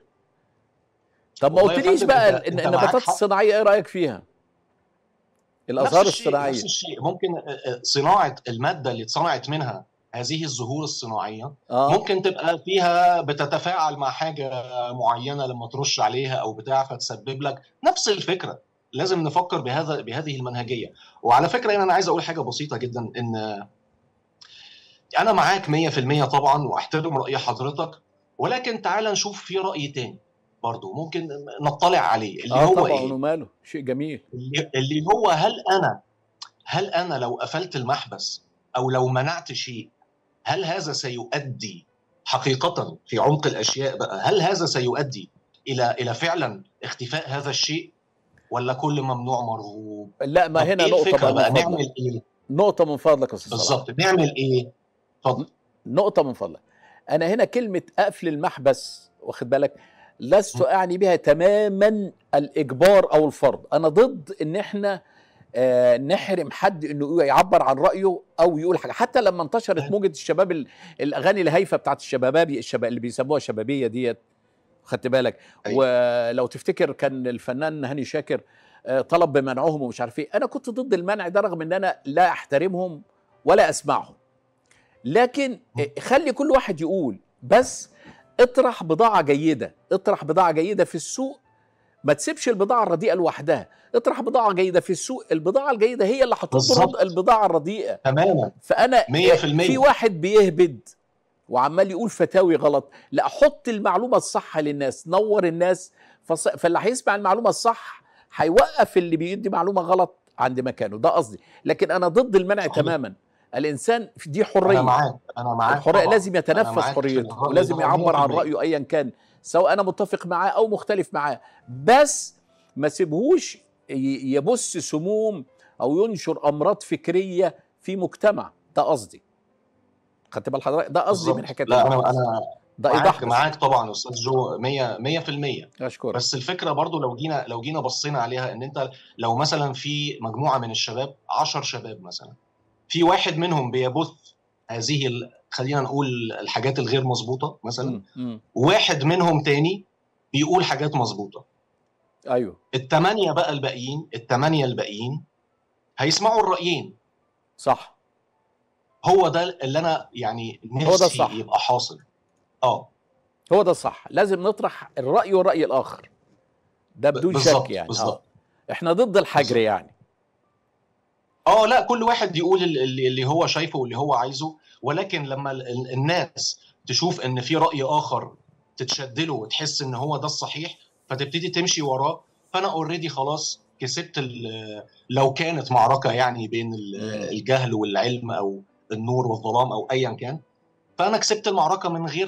طب ما قلتليش بقى النباتات الصناعيه ايه رايك فيها؟ الازهار الصناعيه نفس الشيء. ممكن صناعه الماده اللي اتصنعت منها هذه الزهور الصناعيه ممكن تبقى فيها بتتفاعل مع حاجه معينه لما ترش عليها او بتاع، فتسبب لك نفس الفكره. لازم نفكر بهذه المنهجيه. وعلى فكره انا عايز اقول حاجه بسيطه جدا، ان انا معاك 100% طبعا واحترم راي حضرتك، ولكن تعال نشوف في راي تاني برضه ممكن نطلع عليه، اللي هو طبعا ايه؟ وماله، شيء جميل. اللي هو هل انا لو قفلت المحبس او لو منعت شيء، هل هذا سيؤدي حقيقة في عمق الأشياء بقى، هل هذا سيؤدي إلى فعلا اختفاء هذا الشيء، ولا كل ممنوع مرغوب؟ لا، ما هنا إيه نقطة بقى نعمل إيه؟ نقطة من فضلك يا أستاذ صلاح. بالظبط، نعمل إيه؟ اتفضل. نقطة من فضلك. أنا هنا كلمة قفل المحبس، واخد بالك، لست أعني بها تماما الإجبار أو الفرض. أنا ضد إن إحنا نحرم حد انه يعبر عن رايه او يقول حاجه. حتى لما انتشرت موجه الشباب الاغاني الهايفه بتاعت الشباب اللي بيسموها شبابيه ديت، خدت بالك؟ ولو تفتكر كان الفنان هاني شاكر طلب بمنعهم ومش عارف ايه. انا كنت ضد المنع ده رغم ان انا لا احترمهم ولا اسمعهم، لكن خلي كل واحد يقول، بس اطرح بضاعه جيده، اطرح بضاعه جيده في السوق، ما تسيبش البضاعة الرديئة لوحدها. اطرح بضاعة جيدة في السوق، البضاعة الجيدة هي اللي هتطرد البضاعة الرديئة تماما. فأنا 100%. في واحد بيهبد وعمال يقول فتاوي غلط، لا، حط المعلومة الصح للناس، نور الناس، فاللي هيسمع المعلومة الصح هيوقف اللي بيدي معلومة غلط عند مكانه. ده قصدي. لكن أنا ضد المنع تماما. الإنسان دي حرية. أنا معاك الحرية طبعا. لازم يتنفس حريته ولازم يعبر عن رأيه أيا كان، سواء أنا متفق معاه أو مختلف معاه، بس ما سيبهوش يبث سموم او ينشر امراض فكريه في مجتمع. ده قصدي، خدت بال حضرتك؟ ده قصدي من بالظبط. حكايه لا البحث. انا ده ايضاح بس. معاك طبعا استاذ جو 100%. اشكرك. بس الفكره برضو لو جينا بصينا عليها، ان انت لو مثلا في مجموعه من الشباب، 10 شباب مثلا، في واحد منهم بيبث هذه خلينا نقول الحاجات الغير مظبوطه مثلا، وواحد منهم تاني بيقول حاجات مظبوطه. ايوه. الثمانيه الباقيين هيسمعوا الرايين. صح. هو ده اللي انا يعني هو ده نفسي صح. يبقى حاصل. هو ده صح، لازم نطرح الراي والراي الاخر، ده بدون شك بالظبط يعني. بالظبط احنا ضد الحجر بالظبط. يعني. لا، كل واحد يقول اللي هو شايفه واللي هو عايزه، ولكن لما الناس تشوف ان في رأي اخر تتشد له وتحس ان هو ده الصحيح، فتبتدي تمشي وراه. فانا اوريدي خلاص كسبت. لو كانت معركة يعني بين الجهل والعلم، او النور والظلام، او ايا كان، فانا كسبت المعركة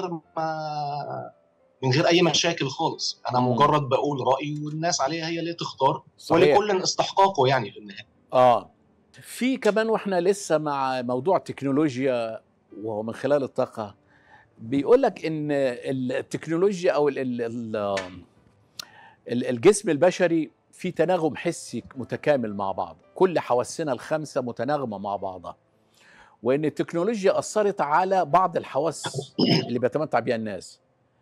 من غير اي مشاكل خالص. انا مجرد بقول رأيي، والناس عليها هي اللي تختار. صحيح. ولكل استحقاقه يعني في النهاية. في كمان، واحنا لسه مع موضوع التكنولوجيا وهو من خلال الطاقة، بيقول لك ان التكنولوجيا او الجسم البشري في تناغم حسي متكامل مع بعض، كل حواسنا الخمسة متناغمة مع بعضها، وان التكنولوجيا أثرت على بعض الحواس اللي بيتمتع بها الناس،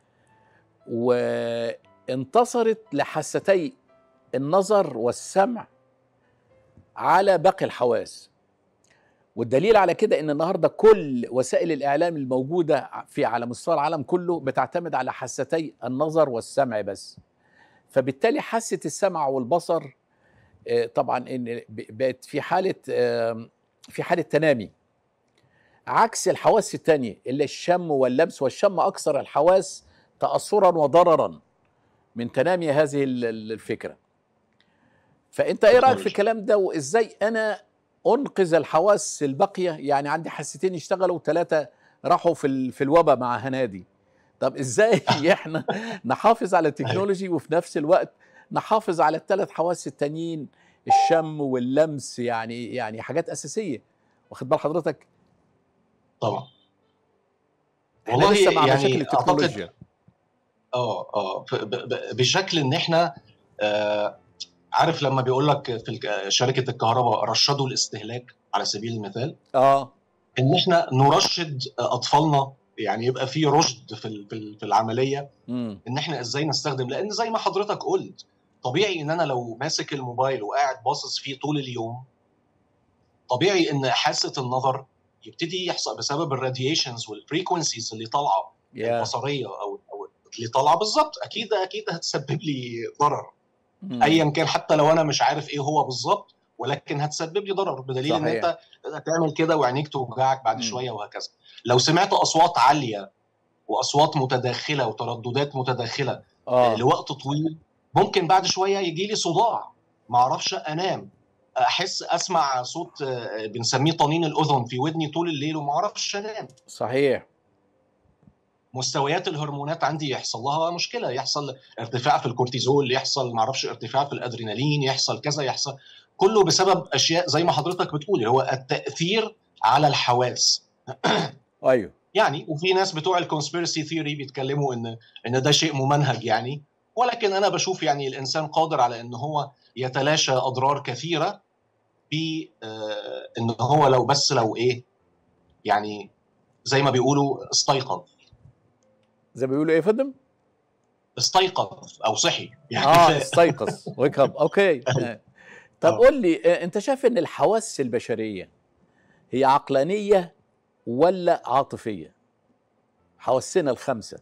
وانتصرت لحاستي النظر والسمع على باقي الحواس. والدليل على كده ان النهارده كل وسائل الاعلام الموجوده على مستوى العالم كله بتعتمد على حاستي النظر والسمع بس. فبالتالي حاسه السمع والبصر طبعا ان بقت في حاله تنامي، عكس الحواس التانية اللي الشم واللمس، والشم اكثر الحواس تاثرا وضررا من تنامي هذه الفكره. فانت ايه رايك في الكلام ده، وازاي انا انقذ الحواس الباقيه؟ يعني عندي حاستين يشتغلوا، 3 راحوا في الوباء مع هنادي. طب ازاي احنا نحافظ على التكنولوجي وفي نفس الوقت نحافظ على ال3 حواس التانيين، الشم واللمس، يعني حاجات اساسيه، واخد بال حضرتك؟ طبعا. احنا لسه مع يعني مشاكل التكنولوجيا. بشكل ان احنا عارف لما بيقول لك في شركه الكهرباء رشدوا الاستهلاك على سبيل المثال، ان احنا نرشد اطفالنا، يعني يبقى في رشد في العمليه. ان احنا ازاي نستخدم، لان زي ما حضرتك قلت، طبيعي ان انا لو ماسك الموبايل وقاعد باصص فيه طول اليوم، طبيعي ان حاسه النظر يبتدي يحصل بسبب الراديشنز والفريكونسيز اللي طالعه البصريه او اللي طالعه. بالظبط، اكيد هتسبب لي ضرر ايا كان، حتى لو انا مش عارف ايه هو بالظبط، ولكن هتسبب لي ضرر، بدليل ان انت هتعمل كده وعينيك توجعك بعد شويه وهكذا. لو سمعت اصوات عاليه واصوات متداخله وترددات متداخله لوقت طويل، ممكن بعد شويه يجي لي صداع، ما اعرفش انام، اسمع صوت بنسميه طنين الاذن في ودني طول الليل وما اعرفش انام. صحيح. مستويات الهرمونات عندي يحصل لها مشكله، يحصل ارتفاع في الكورتيزول، يحصل ما اعرفش ارتفاع في الادرينالين، يحصل كذا، يحصل كله بسبب اشياء زي ما حضرتك بتقول، هو التاثير على الحواس. ايوه. يعني وفي ناس بتوع الكونسبيرسي ثيوري بيتكلموا ان ده شيء ممنهج يعني، ولكن انا بشوف يعني الانسان قادر على ان هو يتلاشى اضرار كثيره ان هو لو ايه يعني، زي ما بيقولوا استيقظ. زي ما بيقولوا ايه يا فندم؟ استيقظ او صحي يعني. استيقظ، ويك اب. اوكي. طب قول لي، انت شايف ان الحواس البشريه هي عقلانيه ولا عاطفيه؟ حواسنا الخمسه.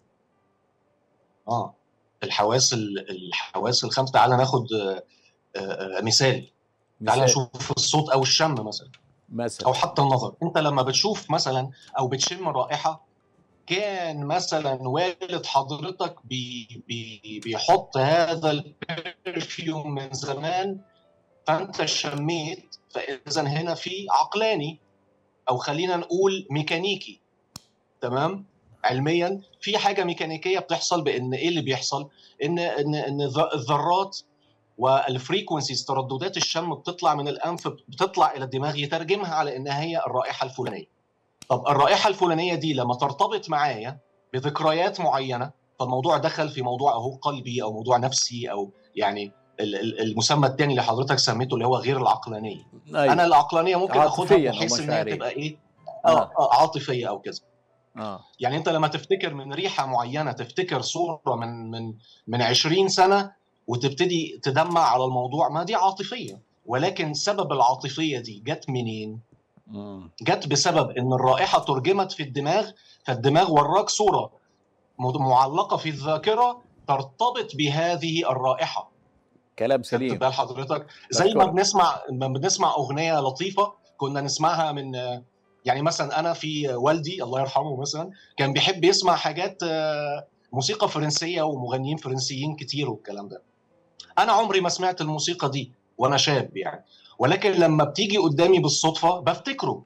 الحواس الخمسه. تعال ناخد مثال. تعال نشوف الصوت او الشم مثلا او حتى النظر. انت لما بتشوف مثلا او بتشم رائحه، كان مثلا والد حضرتك بيحط هذا البرفيوم من زمان، فانت شميت، فاذا هنا في عقلاني، او خلينا نقول ميكانيكي. تمام. علميا في حاجه ميكانيكيه بتحصل، بان ايه اللي بيحصل، ان الذرات والفريكونسيز ترددات الشم بتطلع من الانف بتطلع الى الدماغ، يترجمها على انها هي الرائحه الفلانيه. طب الرائحه الفلانيه دي لما ترتبط معايا بذكريات معينه، فالموضوع دخل في موضوع اهو قلبي او موضوع نفسي، او يعني المسمى الثاني اللي حضرتك سميته اللي هو غير العقلانيه. أيوة. انا العقلانيه ممكن اخدها عاطفيا او بحيث ان هي مشاعريا. تبقى ايه، عاطفيه او كذا. يعني انت لما تفتكر من ريحه معينه تفتكر صوره من 20 سنه وتبتدي تدمع على الموضوع، ما دي عاطفيه. ولكن سبب العاطفيه دي جت منين؟ جت بسبب ان الرائحه ترجمت في الدماغ، فالدماغ وراك صوره معلقه في الذاكره ترتبط بهذه الرائحه. كلام خدت سليم. بال حضرتك؟ زي ما بنسمع اغنيه لطيفه كنا نسمعها من، يعني مثلا انا في والدي الله يرحمه مثلا كان بيحب يسمع حاجات موسيقى فرنسيه ومغنيين فرنسيين كتير والكلام ده. انا عمري ما سمعت الموسيقى دي وانا شاب يعني، ولكن لما بتيجي قدامي بالصدفه بفتكره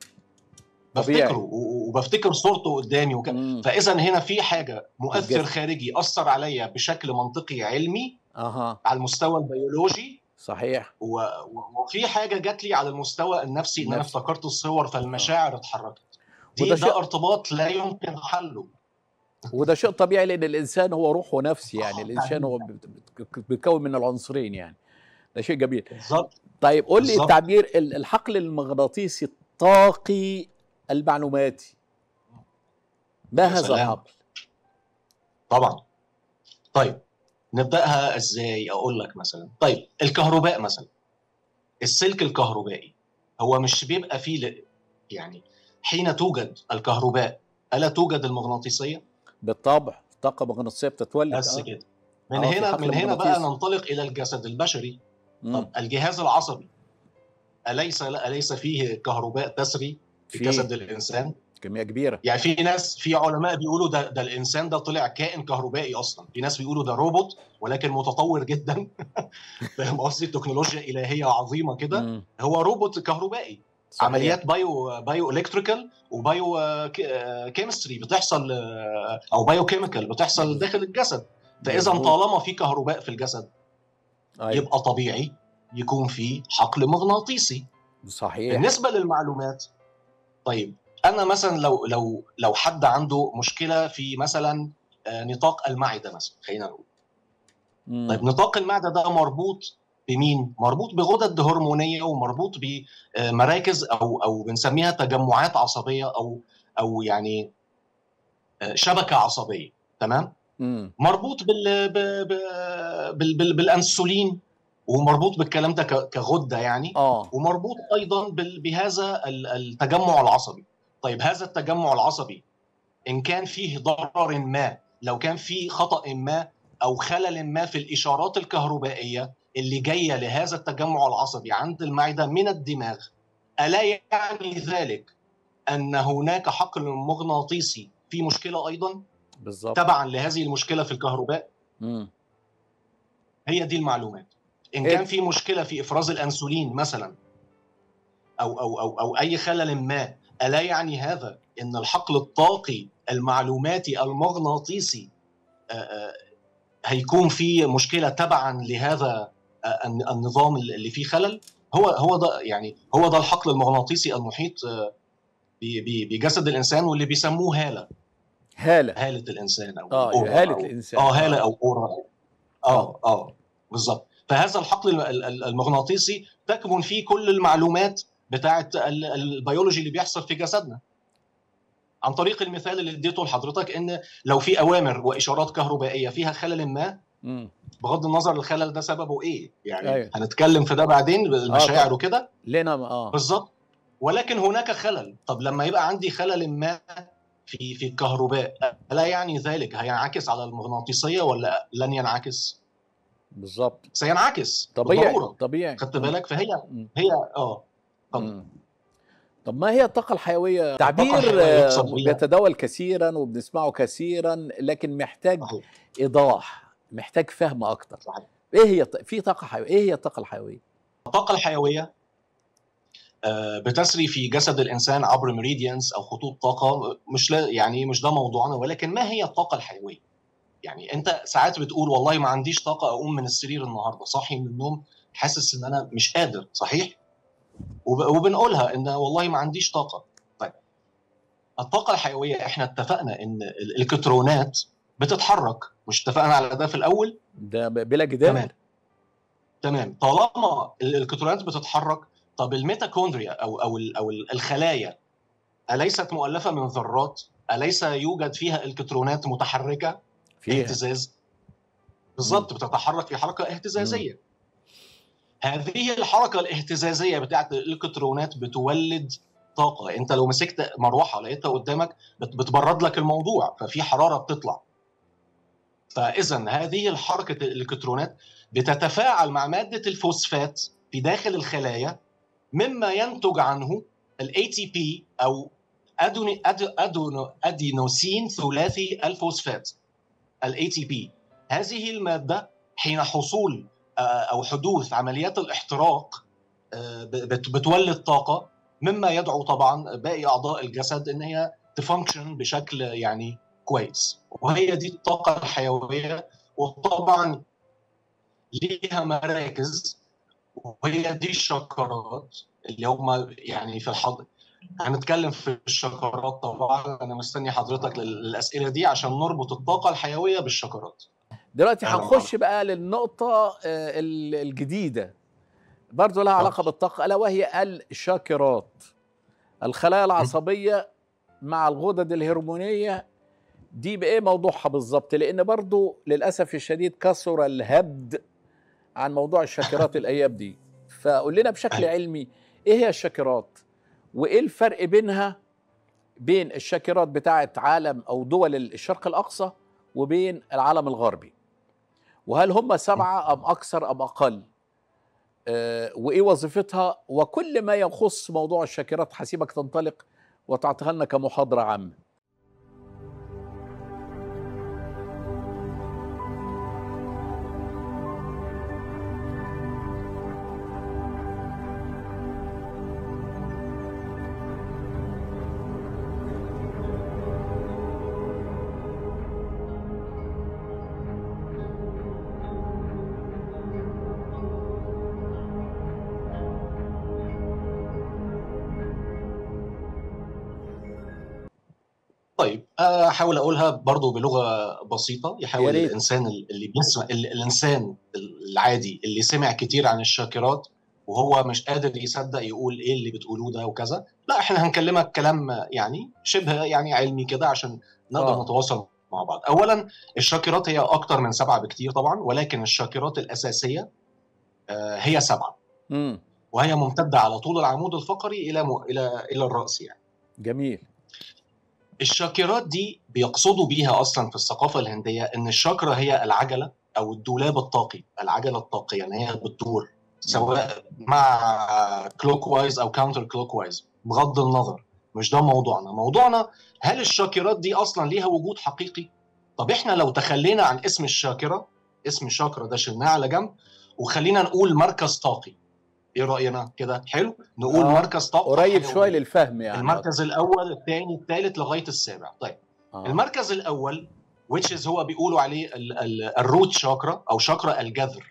وبفتكر صورته قدامي فاذا هنا في حاجه مؤثر خارجي اثر عليا بشكل منطقي علمي على المستوى البيولوجي. صحيح. وفي حاجه جات لي على المستوى النفسي ان انا افتكرت الصور فالمشاعر اتحركت. ده ارتباط لا يمكن حله. وده شيء طبيعي لان الانسان هو روح ونفس، يعني الانسان هو بيتكون من العنصرين، يعني ده شيء جميل. بالظبط. طيب قول لي التعبير الحقل المغناطيسي الطاقي المعلوماتي، ما هذا الحقل؟ طبعا. طيب نبداها ازاي؟ اقول لك مثلا، طيب الكهرباء مثلا، السلك الكهربائي هو مش بيبقى فيه يعني حين توجد الكهرباء الا توجد المغناطيسيه؟ بالطبع الطاقه المغناطيسيه بتتولد. بس كده. من هنا بقى ننطلق الى الجسد البشري. طب الجهاز العصبي اليس فيه كهرباء تسري في جسد الانسان؟ كميه كبيره. يعني في علماء بيقولوا ده الانسان ده طلع كائن كهربائي اصلا، في ناس بيقولوا ده روبوت ولكن متطور جدا. فاهم قصدي؟ تكنولوجيا الهيه عظيمه كده. هو روبوت كهربائي. صحيح. عمليات بايو الكتريكال وبايو كيمستري بتحصل، او بايو كيميكال بتحصل داخل الجسد. فاذا طالما في كهرباء في الجسد يبقى طبيعي يكون في حقل مغناطيسي. صحيح. بالنسبه للمعلومات، طيب انا مثلا لو حد عنده مشكله في مثلا نطاق المعده مثلا، خلينا نقول. طيب نطاق المعده ده مربوط بمين؟ مربوط بغدد هرمونيه ومربوط بمراكز او بنسميها تجمعات عصبيه او يعني شبكه عصبيه. تمام؟ مربوط بالانسولين ومربوط بالكلام ده كغده يعني. ومربوط ايضا بهذا التجمع العصبي. طيب هذا التجمع العصبي ان كان فيه ضرر ما، لو كان فيه خطأ ما او خلل ما في الاشارات الكهربائيه اللي جايه لهذا التجمع العصبي عند المعده من الدماغ، الا يعني ذلك ان هناك حقل مغناطيسي في مشكله ايضا؟ بالظبط. تبعا لهذه المشكله في الكهرباء. هي دي المعلومات. ان كان في مشكله في افراز الانسولين مثلا او اي خلل ما، الا يعني هذا ان الحقل الطاقي المعلوماتي المغناطيسي هيكون في مشكله تبعا لهذا النظام اللي فيه خلل؟ هو ده يعني هو ده الحقل المغناطيسي المحيط بجسد الانسان، واللي بيسموه هالة الانسان او هالة الانسان. هالة او اورا. بالظبط. فهذا الحقل المغناطيسي تكمن فيه كل المعلومات بتاعه البيولوجي اللي بيحصل في جسدنا. عن طريق المثال اللي اديته لحضرتك، ان لو في اوامر واشارات كهربائيه فيها خلل ما، بغض النظر الخلل ده سببه ايه يعني. أيوة. هنتكلم في ده بعدين بالمشاعر وكده لنا بالظبط. ولكن هناك خلل. طب لما يبقى عندي خلل ما في الكهرباء، لا يعني ذلك هينعكس على المغناطيسيه ولا لن ينعكس؟ بالظبط سينعكس طبيعي. خدت بالك؟ فهي طب ما هي الطاقة الحيوية؟ تعبير بيتداول كثيرا وبنسمعه كثيرا، لكن محتاج إيضاح، محتاج فهم أكتر. صحيح. إيه هي في طاقة حيوية؟ إيه هي الطاقة الحيوية؟ الطاقة الحيوية بتسري في جسد الإنسان عبر ميريديانز أو خطوط طاقة. مش ده موضوعنا، ولكن ما هي الطاقة الحيوية؟ يعني انت ساعات بتقول والله ما عنديش طاقه اقوم من السرير النهارده، صاحي من النوم حاسس ان انا مش قادر، صحيح؟ وبنقولها ان والله ما عنديش طاقه. طيب الطاقه الحيويه احنا اتفقنا ان الالكترونات بتتحرك، مش اتفقنا على ده في الاول؟ ده بلا جدال. تمام. تمام، طالما الالكترونات بتتحرك، طب الميتوكوندريا او الخلايا اليست مؤلفه من ذرات؟ اليس يوجد فيها الكترونات متحركه؟ فيها. اهتزاز. بالظبط، بتتحرك في حركه اهتزازيه. هذه الحركه الاهتزازيه بتاعت الالكترونات بتولد طاقه. انت لو مسكت مروحه لقيتها قدامك بتبرد لك الموضوع، ففي حراره بتطلع. فاذا هذه الحركه الالكترونات بتتفاعل مع ماده الفوسفات في داخل الخلايا، مما ينتج عنه الاي تي بي او ادينوسين ثلاثي الفوسفات، الاي تي بي. هذه الماده حين حصول او حدوث عمليات الاحتراق بتولد طاقه، مما يدعو طبعا باقي اعضاء الجسد ان هي تفانكشن بشكل يعني كويس، وهي دي الطاقه الحيويه. وطبعا ليها مراكز، وهي دي الشكرات اللي هم يعني في الحضر. هنتكلم في الشكرات طبعا، انا مستني حضرتك للاسئله دي عشان نربط الطاقه الحيويه بالشكرات. دلوقتي هنخش بقى للنقطة الجديدة برضو لها علاقة بالطاقة، ألا وهي الشاكرات. الخلايا العصبية مع الغدد الهرمونية دي بإيه موضوعها بالظبط؟ لأن برضو للأسف الشديد كثر الهبد عن موضوع الشاكرات الأيام دي. فقول لنا بشكل علمي إيه هي الشاكرات؟ وإيه الفرق بين الشاكرات بتاعة عالم أو دول الشرق الأقصى وبين العالم الغربي؟ وهل هم 7 أم أكثر أم أقل؟ وإيه وظيفتها؟ وكل ما يخص موضوع الشاكرات حسيبك تنطلق وتعطيها لنا كمحاضرة عامة. طيب احاول اقولها برضو بلغه بسيطه يحاول ياريت. الانسان اللي بيسمع، الانسان العادي اللي سمع كتير عن الشاكرات وهو مش قادر يصدق يقول ايه اللي بتقولوه ده وكذا، لا احنا هنكلمك كلام يعني شبه يعني علمي كده عشان نقدر نتواصل مع بعض. اولا الشاكرات هي اكتر من 7 بكتير طبعا، ولكن الشاكرات الاساسيه هي 7. وهي ممتده على طول العمود الفقري الى الراس يعني. جميل. الشاكرات دي بيقصدوا بيها اصلا في الثقافه الهنديه ان الشاكرا هي العجله او الدولاب الطاقي، العجله الطاقيه يعني هي بتدور سواء مع كلوك وايز او كاونتر كلوك وايز، بغض النظر مش ده موضوعنا. موضوعنا هل الشاكرات دي اصلا ليها وجود حقيقي؟ طب احنا لو تخلينا عن اسم الشاكرا، اسم الشاكرا ده شلناه على جنب وخلينا نقول مركز طاقي، ايه راينا كده؟ حلو، نقول مركز طاقه قريب شويه للفهم يعني. المركز الاول الثاني الثالث لغايه السابع. طيب المركز الاول which هو بيقولوا عليه الروت شاكرا او شاكرا الجذر.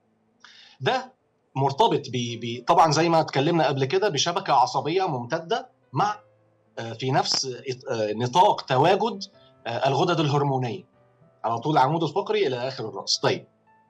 ده مرتبط طبعا زي ما اتكلمنا قبل كده بشبكه عصبيه ممتده مع في نفس نطاق تواجد الغدد الهرمونيه على طول العمود الفقري الى اخر الراس. طيب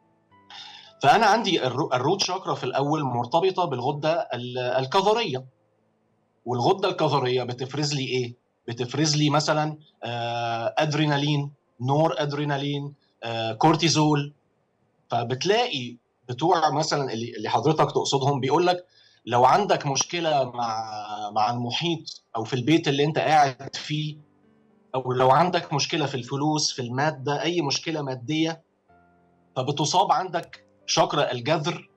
فانا عندي الروت شاكرا في الاول مرتبطه بالغده الكظريه، والغده الكظريه بتفرز لي ايه؟ بتفرز لي مثلا ادرينالين، نور ادرينالين، كورتيزول. فبتلاقي بتوع مثلا اللي حضرتك تقصدهم بيقول لك لو عندك مشكله مع المحيط او في البيت اللي انت قاعد فيه، او لو عندك مشكله في الفلوس في الماده، اي مشكله ماديه، فبتصاب عندك شاكرا الجذر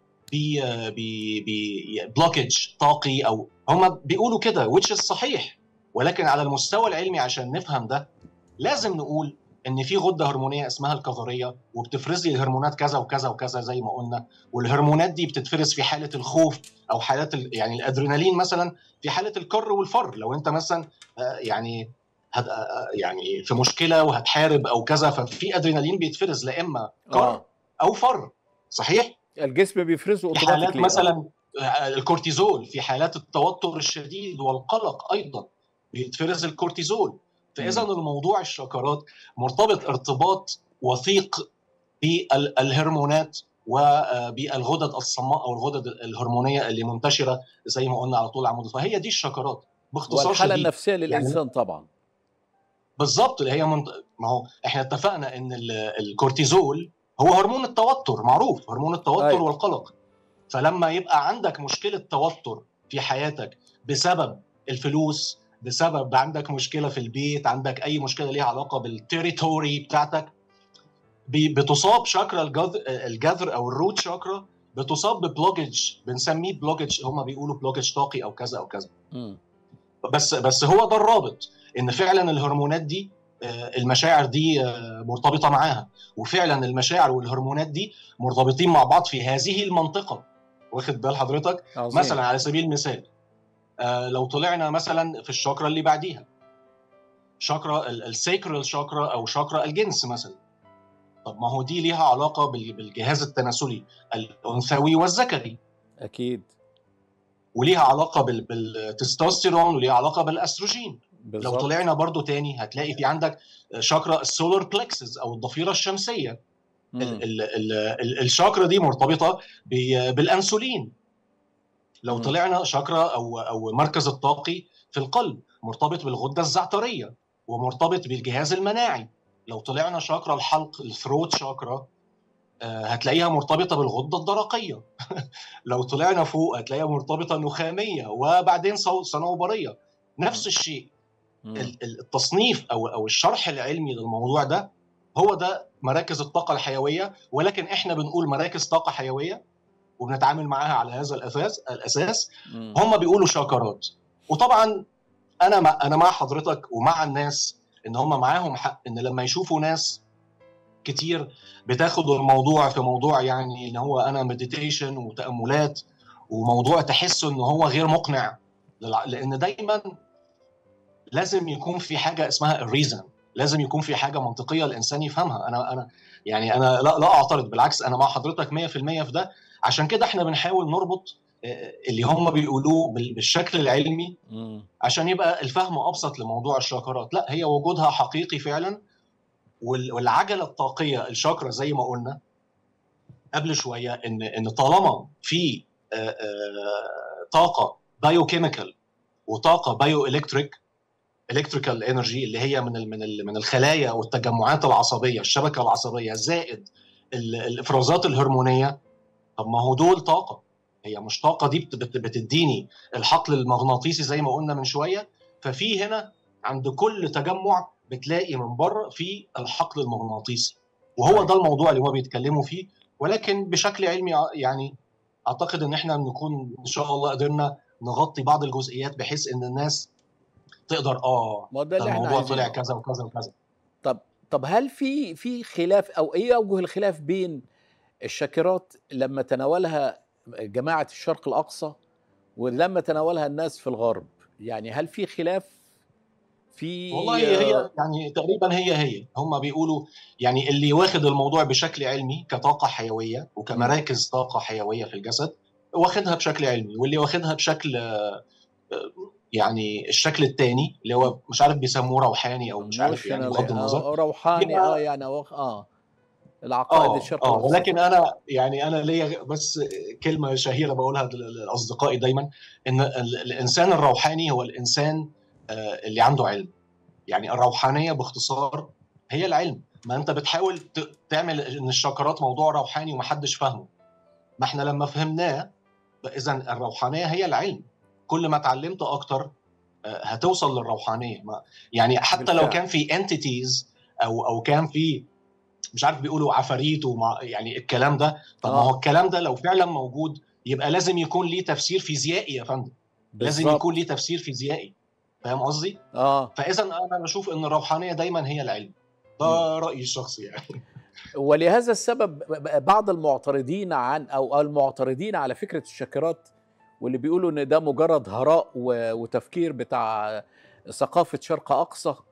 ببلوكج طاقي، او هم بيقولوا كده which صحيح. ولكن على المستوى العلمي عشان نفهم ده لازم نقول ان في غده هرمونيه اسمها الكظريه وبتفرز لي الهرمونات كذا وكذا وكذا زي ما قلنا، والهرمونات دي بتتفرز في حاله الخوف او حالات يعني الادرينالين مثلا في حاله الكر والفر. لو انت مثلا يعني يعني في مشكله وهتحارب او كذا، ففي ادرينالين بيتفرز، لا اما كر او فر. صحيح؟ الجسم بيفرزه في حالات اوتوماتيكلي. مثلا الكورتيزول، في حالات التوتر الشديد والقلق ايضا بيتفرز الكورتيزول. فاذا الموضوع الشوكرات مرتبط ارتباط وثيق بالهرمونات وبالغدد الصماء او الغدد الهرمونيه اللي منتشره زي ما قلنا على طول العمود. فهي دي الشوكرات باختصار والحاله شديد. النفسيه للانسان يعني طبعا. بالظبط، اللي هي ما هو احنا اتفقنا ان الكورتيزول هو هرمون التوتر، معروف هرمون التوتر والقلق. فلما يبقى عندك مشكله توتر في حياتك بسبب الفلوس، بسبب عندك مشكله في البيت، عندك اي مشكله ليها علاقه بالتيريتوري بتاعتك، بتصاب شاكرا الجذر او الروت شاكرا، بتصاب ببلوكج، بنسميه بلوكج، هم بيقولوا بلوكج طاقي او كذا او كذا. بس هو ده الرابط، ان فعلا الهرمونات دي المشاعر دي مرتبطه معاها، وفعلا المشاعر والهرمونات دي مرتبطين مع بعض في هذه المنطقه. واخد بال حضرتك؟ عظيم. مثلا على سبيل المثال لو طلعنا مثلا في الشاكرا اللي بعديها، شاكرا السيكرال شاكرا او شاكرا الجنس مثلا. طب ما هو دي ليها علاقه بالجهاز التناسلي الانثوي والذكري، اكيد، وليها علاقه بالتستوستيرون، وليها علاقه بالاستروجين. بالزبط. لو طلعنا برضو تاني هتلاقي في عندك شاكرا السولار بلكسس او الضفيره الشمسيه. الشاكرا دي مرتبطه بالانسولين. لو طلعنا شاكرا او مركز الطاقي في القلب، مرتبط بالغده الزعتريه ومرتبط بالجهاز المناعي. لو طلعنا شاكرا الحلق الثروت شاكرا هتلاقيها مرتبطه بالغده الدرقيه. لو طلعنا فوق هتلاقيها مرتبطه نخاميه وبعدين صنوبريه. نفس الشيء. التصنيف او الشرح العلمي للموضوع ده هو ده مراكز الطاقه الحيويه، ولكن احنا بنقول مراكز طاقه حيويه وبنتعامل معاها على هذا الاساس. هم بيقولوا شاكرات. وطبعا انا مع حضرتك ومع الناس ان هم معاهم حق، ان لما يشوفوا ناس كتير بتاخد الموضوع في موضوع يعني ان هو انا مديتيشن وتاملات، وموضوع تحسه ان هو غير مقنع، لان دايما لازم يكون في حاجه اسمها الريزن، لازم يكون في حاجه منطقيه الانسان يفهمها. انا يعني انا لا اعترض، بالعكس انا مع حضرتك 100% في ده. عشان كده احنا بنحاول نربط اللي هم بيقولوه بالشكل العلمي عشان يبقى الفهم ابسط لموضوع الشاكرات. لا، هي وجودها حقيقي فعلا، والعجله الطاقيه الشاكرا زي ما قلنا قبل شويه ان طالما في طاقه بايوكيميكال وطاقه بايو الكتريكال انرجي اللي هي من الخلايا والتجمعات العصبيه، الشبكه العصبيه، زائد الافرازات الهرمونيه. طب ما هو دول طاقه، هي مش طاقه دي بتديني الحقل المغناطيسي زي ما قلنا من شويه. ففي هنا عند كل تجمع بتلاقي من بره في الحقل المغناطيسي، وهو ده الموضوع اللي هو بيتكلموا فيه. ولكن بشكل علمي يعني اعتقد ان احنا نكون ان شاء الله قدرنا نغطي بعض الجزئيات بحيث ان الناس تقدر ما ده اللي احنا الموضوع طلع عايزينه. كذا وكذا وكذا. طب هل في خلاف او ايه اوجه الخلاف بين الشاكرات لما تناولها جماعة الشرق الأقصى ولما تناولها الناس في الغرب؟ يعني هل في خلاف في؟ والله هي يعني تقريبا هي هم بيقولوا يعني اللي واخد الموضوع بشكل علمي كطاقة حيوية وكمراكز طاقة حيوية في الجسد واخدها بشكل علمي، واللي واخدها بشكل يعني الشكل الثاني اللي هو مش عارف بيسموه روحاني او مش عارف يعني بغض النظر روحاني يعني العقائد الشرق الأقصى. ولكن انا يعني انا ليا بس كلمه شهيره بقولها لاصدقائي دايما، ان الانسان الروحاني هو الانسان اللي عنده علم. يعني الروحانيه باختصار هي العلم. ما انت بتحاول تعمل ان الشاكرات موضوع روحاني ومحدش فاهمه، ما احنا لما فهمناه اذا الروحانيه هي العلم. كل ما اتعلمت اكتر هتوصل للروحانيه. يعني حتى بالفعل. لو كان في انتيتيز او كان في مش عارف بيقولوا عفاريت يعني الكلام ده، طب ما هو الكلام ده لو فعلا موجود يبقى لازم يكون ليه تفسير فيزيائي يا فندم. لازم يكون ليه تفسير فيزيائي، فاهم قصدي؟ فاذا انا بشوف ان الروحانيه دايما هي العلم. ده رايي الشخصي يعني. ولهذا السبب بعض المعترضين او المعترضين على فكره الشاكرات، واللي بيقولوا ان ده مجرد هراء وتفكير بتاع ثقافه شرق اقصى،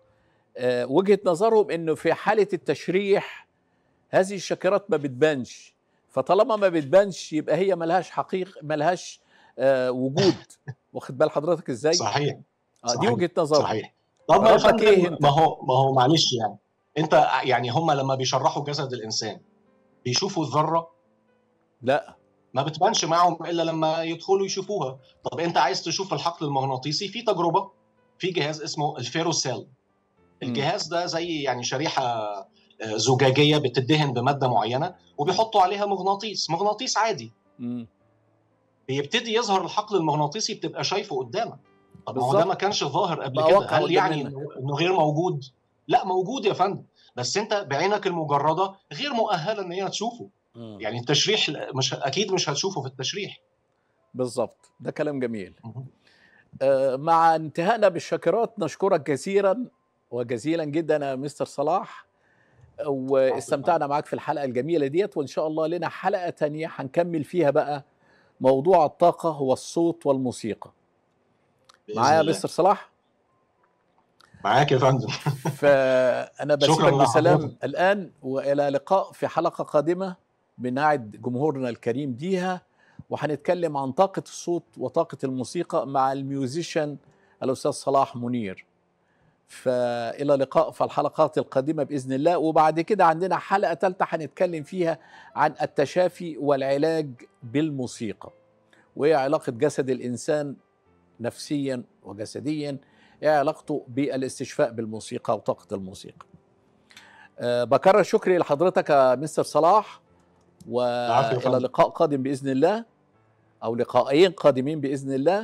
وجهة نظرهم انه في حالة التشريح هذه الشكرات ما بتبانش، فطالما ما بتبانش يبقى هي ملهاش حقيقة، ملهاش وجود. واخد بال حضرتك ازاي؟ صحيح دي صحيح وجهة نظرهم. صحيح. طب يا ردك ايه فندم، انت؟ ما هو معلش يعني، انت يعني هم لما بيشرحوا جسد الانسان بيشوفوا الذره؟ لا. ما بتبانش معاهم الا لما يدخلوا يشوفوها. طب انت عايز تشوف الحقل المغناطيسي، في تجربه، في جهاز اسمه الفيروسيل. الجهاز ده زي يعني شريحه زجاجيه بتدهن بماده معينه وبيحطوا عليها مغناطيس عادي. بيبتدي يظهر الحقل المغناطيسي، بتبقى شايفه قدامك. طب ما هو ده ما كانش ظاهر قبل كده، واقع هل قدام يعني منك. انه غير موجود؟ لا، موجود يا فندم، بس انت بعينك المجرده غير مؤهله ان هي تشوفه. يعني التشريح مش اكيد مش هتشوفه في التشريح. بالظبط، ده كلام جميل. مع انتهائنا بالشاكرات نشكرك كثيرا وجزيلا جدا يا مستر صلاح، واستمتعنا معاك في الحلقة الجميلة ديت، وإن شاء الله لنا حلقة تانية هنكمل فيها بقى موضوع الطاقة والصوت والموسيقى. معايا يا مستر صلاح؟ معاك يا فندم. فأنا بسيبك شكرا بسلام لحضرتك. الآن، وإلى لقاء في حلقة قادمة بنعد جمهورنا الكريم بيها، وهنتكلم عن طاقة الصوت وطاقة الموسيقى مع الميوزيشن الأستاذ صلاح منير. فإلى لقاء في الحلقات القادمة بإذن الله. وبعد كده عندنا حلقة ثالثة هنتكلم فيها عن التشافي والعلاج بالموسيقى، وإيه علاقة جسد الإنسان نفسيا وجسديا، إيه علاقته بالاستشفاء بالموسيقى وطاقة الموسيقى. بكرر شكري لحضرتك يا مستر صلاح، وإلى لقاء قادم بإذن الله، أو لقاءين قادمين بإذن الله.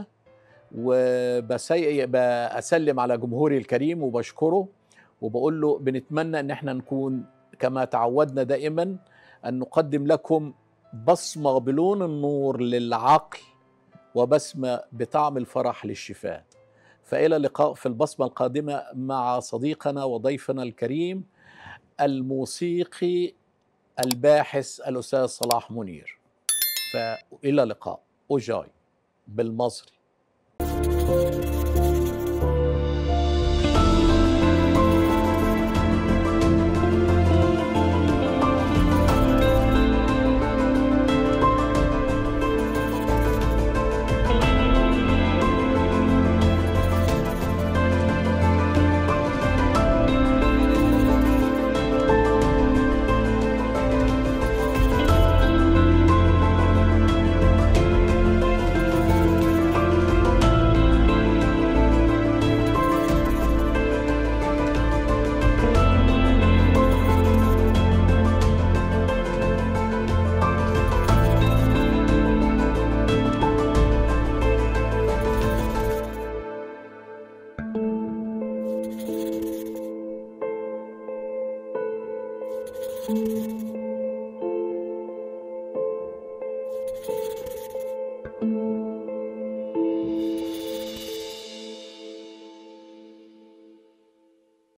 وبسلم على جمهوري الكريم وبشكره، وبقول له بنتمنى ان احنا نكون كما تعودنا دائما ان نقدم لكم بصمة بلون النور للعقل، وبسمة بطعم الفرح للشفاء. فإلى اللقاء في البصمة القادمة مع صديقنا وضيفنا الكريم الموسيقي الباحث الأستاذ صلاح منير. فإلى اللقاء. أوجاي بالمصري.